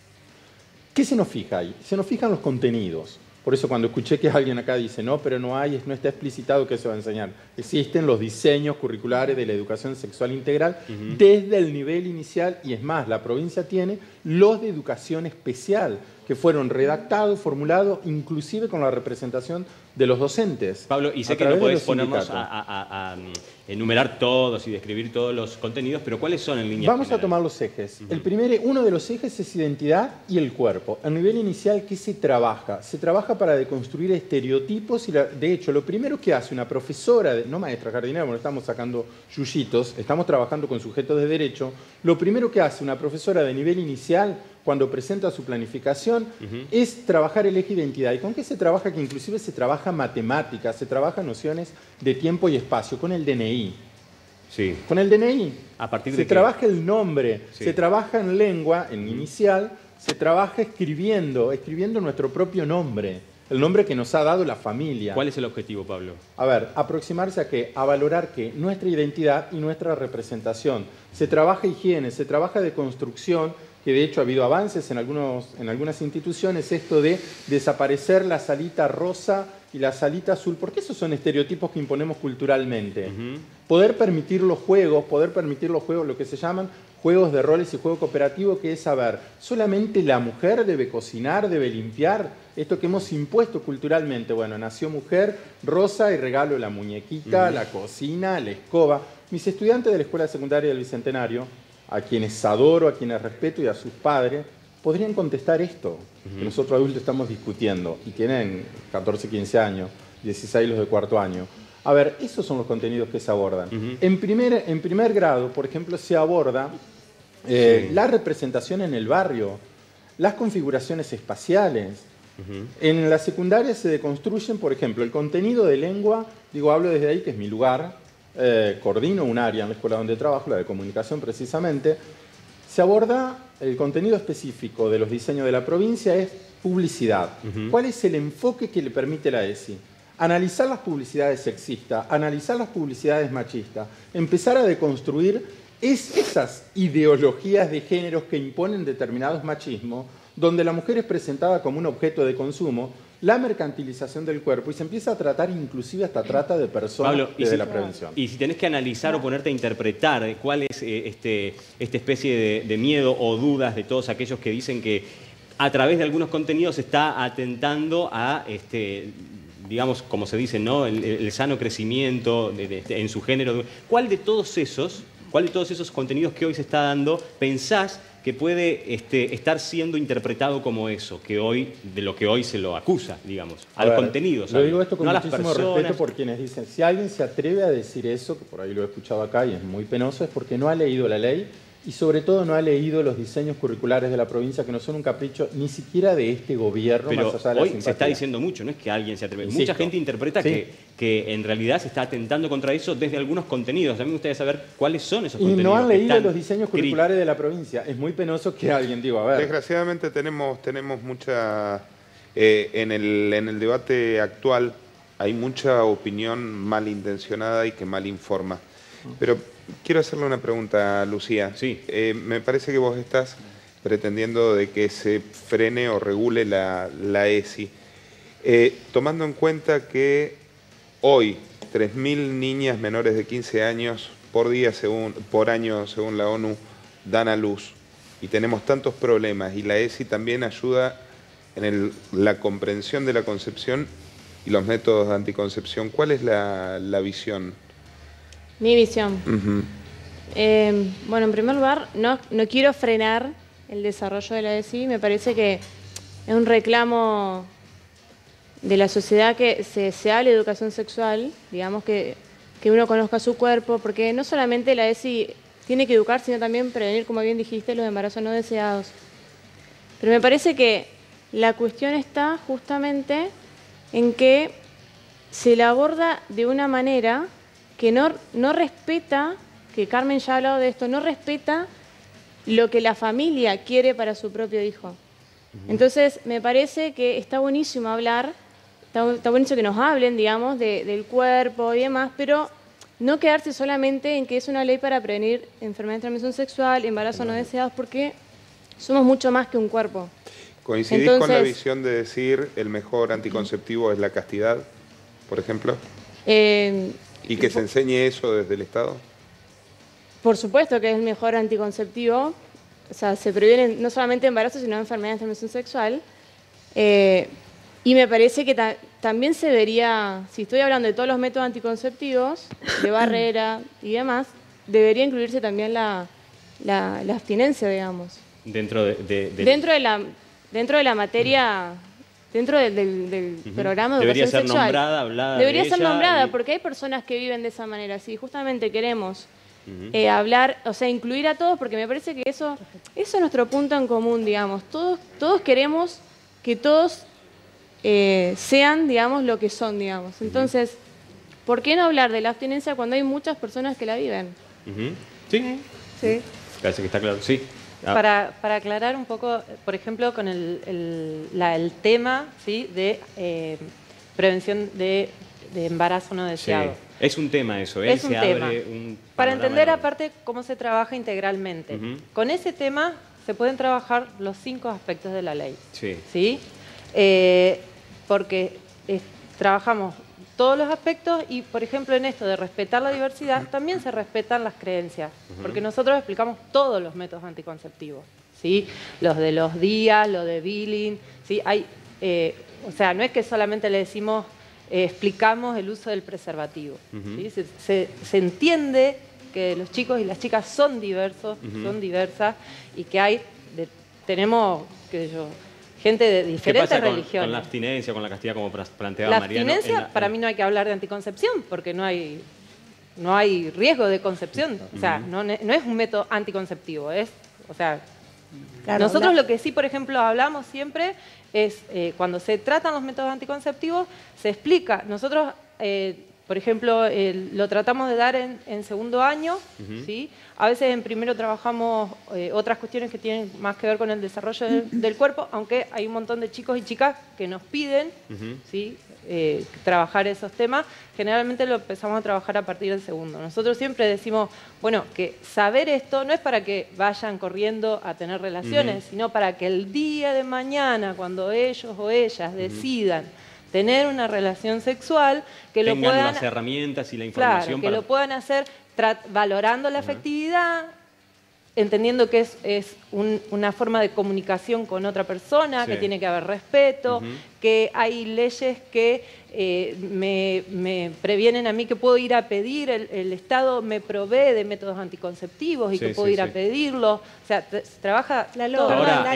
¿Qué se nos fija ahí? Se nos fijan los contenidos. Por eso cuando escuché que alguien acá dice, no, pero no está explicitado qué se va a enseñar. Existen los diseños curriculares de la educación sexual integral desde el nivel inicial, y es más, la provincia tiene los de educación especial, que fueron redactados, formulados, inclusive con la representación de los docentes. Pablo, y sé que no podés ponernos a enumerar todos y describir todos los contenidos, pero ¿cuáles son en línea? Vamos a tomar los ejes. Uno de los ejes es identidad y el cuerpo. A nivel inicial, ¿qué se trabaja? Se trabaja para deconstruir estereotipos y, de hecho, lo primero que hace una profesora, no maestra jardinera, no estamos sacando yuyitos, estamos trabajando con sujetos de derecho, lo primero que hace una profesora de nivel inicial cuando presenta su planificación es trabajar el eje identidad. ¿Y con qué se trabaja? Que inclusive se trabaja matemáticas, se trabaja nociones de tiempo y espacio, con el DNI. Sí. Con el DNI. ¿A partir de se trabaja el nombre, se trabaja en lengua, en inicial, se trabaja escribiendo nuestro propio nombre, el nombre que nos ha dado la familia. ¿Cuál es el objetivo, Pablo? A ver, aproximarse a qué, a valorar que nuestra identidad y nuestra representación. Se trabaja higiene, se trabaja deconstrucción, que de hecho ha habido avances en algunas instituciones, esto de desaparecer la salita rosa y la salita azul, porque esos son estereotipos que imponemos culturalmente. Poder permitir los juegos, lo que se llaman juegos de roles y juego cooperativo, que es saber, solamente la mujer debe cocinar, debe limpiar, esto que hemos impuesto culturalmente. Bueno, nació mujer, rosa y regalo la muñequita, la cocina, la escoba. Mis estudiantes de la Escuela Secundaria del Bicentenario, a quienes adoro, a quienes respeto y a sus padres, podrían contestar esto, que nosotros adultos estamos discutiendo, y tienen 14, 15 años, 16 los de cuarto año. A ver, esos son los contenidos que se abordan. En primer grado, por ejemplo, se aborda la representación en el barrio, las configuraciones espaciales. En la secundaria se deconstruyen, por ejemplo, el contenido de lengua, hablo desde ahí, que es mi lugar, coordino un área en la escuela donde trabajo, la de comunicación precisamente, se aborda el contenido específico de los diseños de la provincia, es publicidad. ¿Cuál es el enfoque que le permite la ESI? Analizar las publicidades sexistas, analizar las publicidades machistas, empezar a deconstruir esas ideologías de géneros que imponen determinados machismos, donde la mujer es presentada como un objeto de consumo, la mercantilización del cuerpo, y se empieza a tratar inclusive hasta trata de personas Pablo, desde la prevención. Y si tenés que analizar o ponerte a interpretar cuál es esta especie de miedo o dudas de todos aquellos que dicen que a través de algunos contenidos se está atentando a, digamos, como se dice, ¿no? el sano crecimiento en su género. ¿Cuál de todos esos contenidos que hoy se está dando pensás que puede estar siendo interpretado como eso, de lo que hoy se lo acusa, digamos, al contenido? Lo digo esto con muchísimo respeto por quienes dicen, si alguien se atreve a decir eso, que por ahí lo he escuchado acá y es muy penoso, es porque no ha leído la ley y sobre todo no ha leído los diseños curriculares de la provincia, que no son un capricho ni siquiera de este gobierno. Pero más allá de la hoy simpatía. se está diciendo mucho, no es que alguien se atreve. Insisto. Mucha gente interpreta que en realidad se está atentando contra eso desde algunos contenidos. A mí me gustaría saber cuáles son esos contenidos. Y no han leído los diseños curriculares de la provincia. Es muy penoso que alguien diga, a ver. Desgraciadamente tenemos mucha... en el debate actual hay mucha opinión malintencionada y que mal informa. Pero quiero hacerle una pregunta a Lucía. Sí. Me parece que vos estás pretendiendo de que se frene o regule la ESI. Tomando en cuenta que hoy 3.000 niñas menores de 15 años por año, según la ONU, dan a luz. Y tenemos tantos problemas. Y la ESI también ayuda en la comprensión de la concepción y los métodos de anticoncepción. ¿Cuál es la visión? Mi visión. Bueno, en primer lugar, no quiero frenar el desarrollo de la ESI. Me parece que es un reclamo de la sociedad que se hable de educación sexual, digamos, que uno conozca su cuerpo, porque no solamente la ESI tiene que educar, sino también prevenir, como bien dijiste, los embarazos no deseados. Pero me parece que la cuestión está justamente en que se la aborda de una manera que no respeta, que Carmen ya ha hablado de esto, no respeta lo que la familia quiere para su propio hijo. Entonces, me parece que está buenísimo hablar, está buenísimo que nos hablen, digamos, del cuerpo y demás, pero no quedarse solamente en que es una ley para prevenir enfermedades de transmisión sexual, embarazos no deseados, porque somos mucho más que un cuerpo. ¿Coincidís con la visión de decir el mejor anticonceptivo es la castidad, por ejemplo? ¿Y que se enseñe eso desde el Estado? Por supuesto que es el mejor anticonceptivo. O sea, se previenen no solamente embarazos, sino enfermedades de transmisión sexual. Y me parece que también se debería, si estoy hablando de todos los métodos anticonceptivos, de barrera y demás, debería incluirse también la abstinencia, digamos. Dentro de la materia... Dentro del programa de educación sexual. Debería ser nombrada, hablada. Debería ser nombrada, porque hay personas que viven de esa manera. Sí, justamente queremos hablar, o sea, incluir a todos, porque me parece que eso es nuestro punto en común, digamos. Todos queremos que todos sean, digamos, lo que son, digamos. Entonces, ¿por qué no hablar de la abstinencia cuando hay muchas personas que la viven? Sí. Sí. Parece que está claro, sí. Para aclarar un poco, por ejemplo, con el tema, ¿sí?, de prevención de embarazo no deseado. Sí. Es un tema eso, es un tema. Para entender enorme. Aparte cómo se trabaja integralmente. Con ese tema se pueden trabajar los 5 aspectos de la ley. Sí. ¿Sí? Porque trabajamos todos los aspectos y, por ejemplo, en esto de respetar la diversidad, también se respetan las creencias, porque nosotros explicamos todos los métodos anticonceptivos, ¿sí? Los de los días, lo de billing, ¿sí? O sea, no es que solamente le decimos, explicamos el uso del preservativo, ¿sí? Se entiende que los chicos y las chicas son diversos, son diversas, y que tenemos, qué sé yo, gente de diferentes religiones. Con la abstinencia, con la castidad, como planteaba Mariano? La abstinencia, para mí no hay que hablar de anticoncepción, porque no hay riesgo de concepción. O sea, no es un método anticonceptivo. Nosotros lo que sí, por ejemplo, hablamos siempre es, cuando se tratan los métodos anticonceptivos, se explica. Nosotros, Por ejemplo, lo tratamos de dar en segundo año, ¿sí? A veces en primero trabajamos otras cuestiones que tienen más que ver con el desarrollo del cuerpo, aunque hay un montón de chicos y chicas que nos piden, ¿sí? Trabajar esos temas. Generalmente lo empezamos a trabajar a partir del segundo. Nosotros siempre decimos, bueno, que saber esto no es para que vayan corriendo a tener relaciones, sino para que el día de mañana, cuando ellos o ellas decidan tener una relación sexual, que tengan lo puedan, las herramientas y la información que lo puedan hacer valorando la afectividad, entendiendo que es una forma de comunicación con otra persona, que tiene que haber respeto, que hay leyes que me previenen a mí que puedo ir a pedir, el Estado me provee de métodos anticonceptivos y que puedo ir a pedirlo. O sea, trabaja todo. Ahora,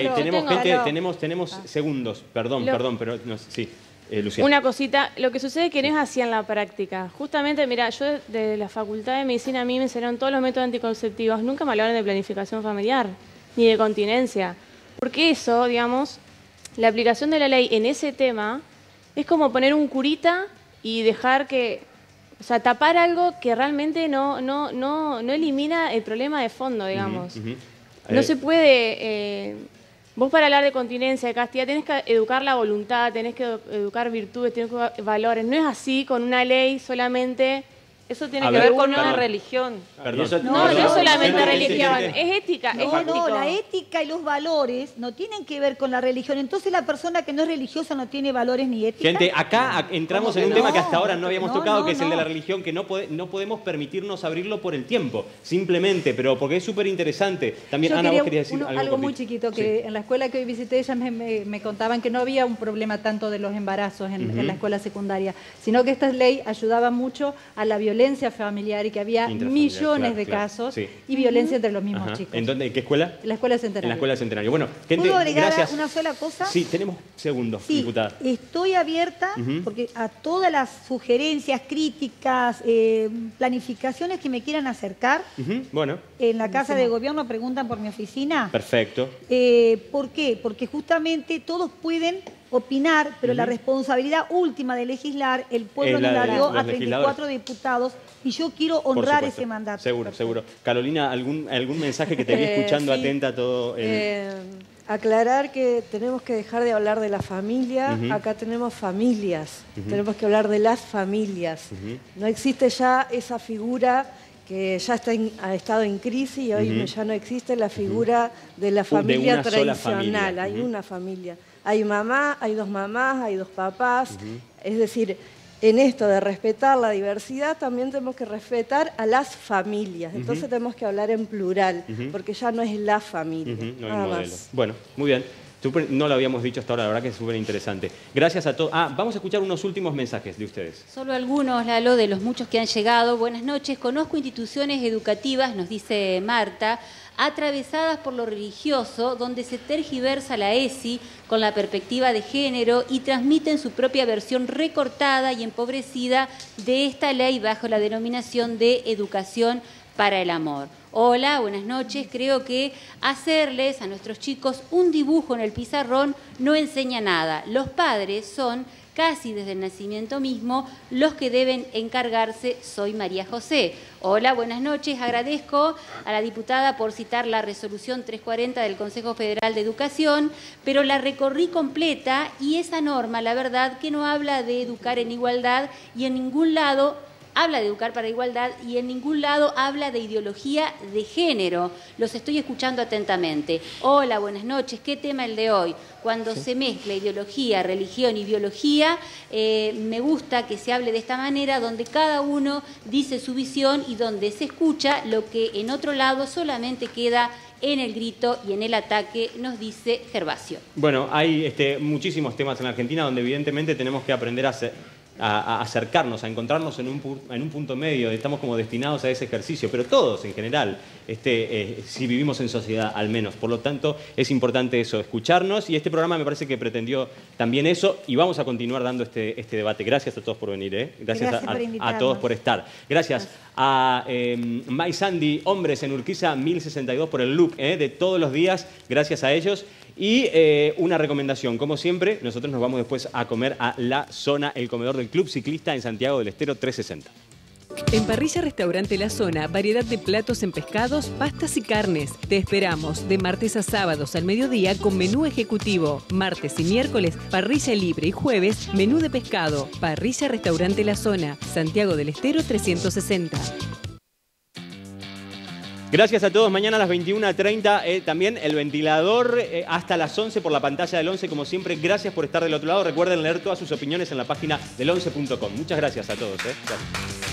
tenemos segundos, perdón, pero no, sí. Lucía. Una cosita, lo que sucede es que no es así en la práctica. Justamente, mira, yo de la Facultad de Medicina a mí me enseñaron todos los métodos anticonceptivos, nunca me hablaron de planificación familiar, ni de continencia. Porque eso, digamos, la aplicación de la ley en ese tema es como poner un curita y dejar que, o sea, tapar algo que realmente no elimina el problema de fondo, digamos. No se puede... Vos para hablar de continencia, de castidad, tenés que educar la voluntad, tenés que educar virtudes, tenés que educar valores. No es así con una ley solamente... Eso tiene que ver con una religión. No es solamente religión, es ética. No, la ética y los valores no tienen que ver con la religión. Entonces la persona que no es religiosa no tiene valores ni ética. Gente, acá entramos en un tema que hasta ahora no habíamos tocado, que es el de la religión, que no podemos permitirnos abrirlo por el tiempo, simplemente, pero porque es súper interesante. También, Ana, vos querías decir algo muy chiquito, que en la escuela que hoy visité, ellas me contaban que no había un problema tanto de los embarazos en la escuela secundaria, sino que esta ley ayudaba mucho a la violencia familiar y que había millones de casos y violencia entre los mismos chicos. ¿En dónde? ¿En qué escuela? En la Escuela Centenario. En la Escuela Centenario. Bueno, gente, ¿puedo agregar gracias. una sola cosa? Sí, tenemos segundos, diputada. Estoy abierta porque a todas las sugerencias, críticas, planificaciones que me quieran acercar. Bueno. En la Casa de Gobierno preguntan por mi oficina. Perfecto. ¿Por qué? Porque justamente todos pueden opinar, pero la responsabilidad última de legislar, el pueblo nos la dio a 34 diputados y yo quiero honrar ese mandato. Seguro. Carolina, ¿algún mensaje que te vi escuchando atenta a todo? Aclarar que tenemos que dejar de hablar de la familia, acá tenemos familias, tenemos que hablar de las familias. No existe ya esa figura que ya ha estado en crisis y hoy ya no existe la figura de la familia tradicional, hay una familia. Hay mamá, hay dos mamás, hay dos papás. Es decir, en esto de respetar la diversidad también tenemos que respetar a las familias. Entonces tenemos que hablar en plural, porque ya no es la familia. No hay modelo. Bueno, muy bien. No lo habíamos dicho hasta ahora, la verdad que es súper interesante. Gracias a todos. Vamos a escuchar unos últimos mensajes de ustedes. Solo algunos, Lalo, de los muchos que han llegado. Buenas noches. Conozco instituciones educativas, nos dice Marta, atravesadas por lo religioso, donde se tergiversa la ESI con la perspectiva de género y transmiten su propia versión recortada y empobrecida de esta ley bajo la denominación de educación para el amor. Hola, buenas noches. Creo que hacerles a nuestros chicos un dibujo en el pizarrón no enseña nada. Los padres son, casi desde el nacimiento mismo, los que deben encargarse. Soy María José. Hola, buenas noches. Agradezco a la diputada por citar la resolución 340 del Consejo Federal de Educación, pero la recorrí completa y esa norma, la verdad, que no habla de educar en igualdad y en ningún lado habla de educar para igualdad y en ningún lado habla de ideología de género. Los estoy escuchando atentamente. Hola, buenas noches. ¿Qué tema el de hoy? Cuando se mezcla ideología, religión y biología, me gusta que se hable de esta manera, donde cada uno dice su visión y donde se escucha lo que en otro lado solamente queda en el grito y en el ataque, nos dice Gervasio. Bueno, hay muchísimos temas en la Argentina donde evidentemente tenemos que aprender a acercarnos, a encontrarnos en un punto medio. Estamos como destinados a ese ejercicio, pero todos en general, si vivimos en sociedad al menos. Por lo tanto, es importante eso, escucharnos, y este programa me parece que pretendió también eso, y vamos a continuar dando este debate. Gracias a todos por venir, Gracias a todos por estar. Gracias a My Sandy Hombres en Urquiza 1062 por el look de todos los días. Gracias a ellos. Y una recomendación, como siempre, nosotros nos vamos después a comer a La Zona, el comedor del Club Ciclista en Santiago del Estero 360. En Parrilla Restaurante La Zona, variedad de platos en pescados, pastas y carnes. Te esperamos de martes a sábados al mediodía con menú ejecutivo. Martes y miércoles, parrilla libre y jueves, menú de pescado. Parrilla Restaurante La Zona, Santiago del Estero 360. Gracias a todos. Mañana a las 21:30 también el ventilador hasta las 11 por la pantalla del 11. Como siempre, gracias por estar del otro lado. Recuerden leer todas sus opiniones en la página del 11.com. Muchas gracias a todos. Gracias.